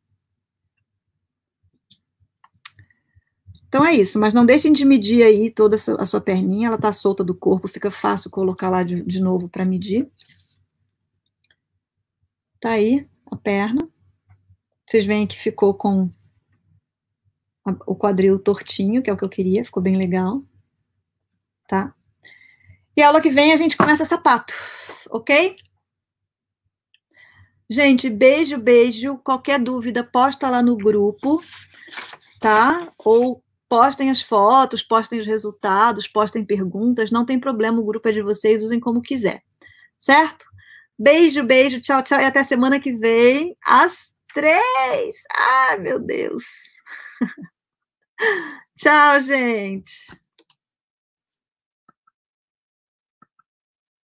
Então é isso, mas não deixem de medir aí toda a sua perninha, ela tá solta do corpo, fica fácil colocar lá de novo para medir. Tá aí a perna. Vocês veem que ficou com o quadril tortinho, que é o que eu queria, ficou bem legal. Tá? E a aula que vem a gente começa sapato, ok? Gente, beijo, beijo. Qualquer dúvida, posta lá no grupo, tá? Ou postem as fotos, postem os resultados, postem perguntas, não tem problema, o grupo é de vocês, usem como quiser, certo? Beijo, beijo, tchau, tchau, e até semana que vem, às 3. Ai, meu Deus. Tchau, gente.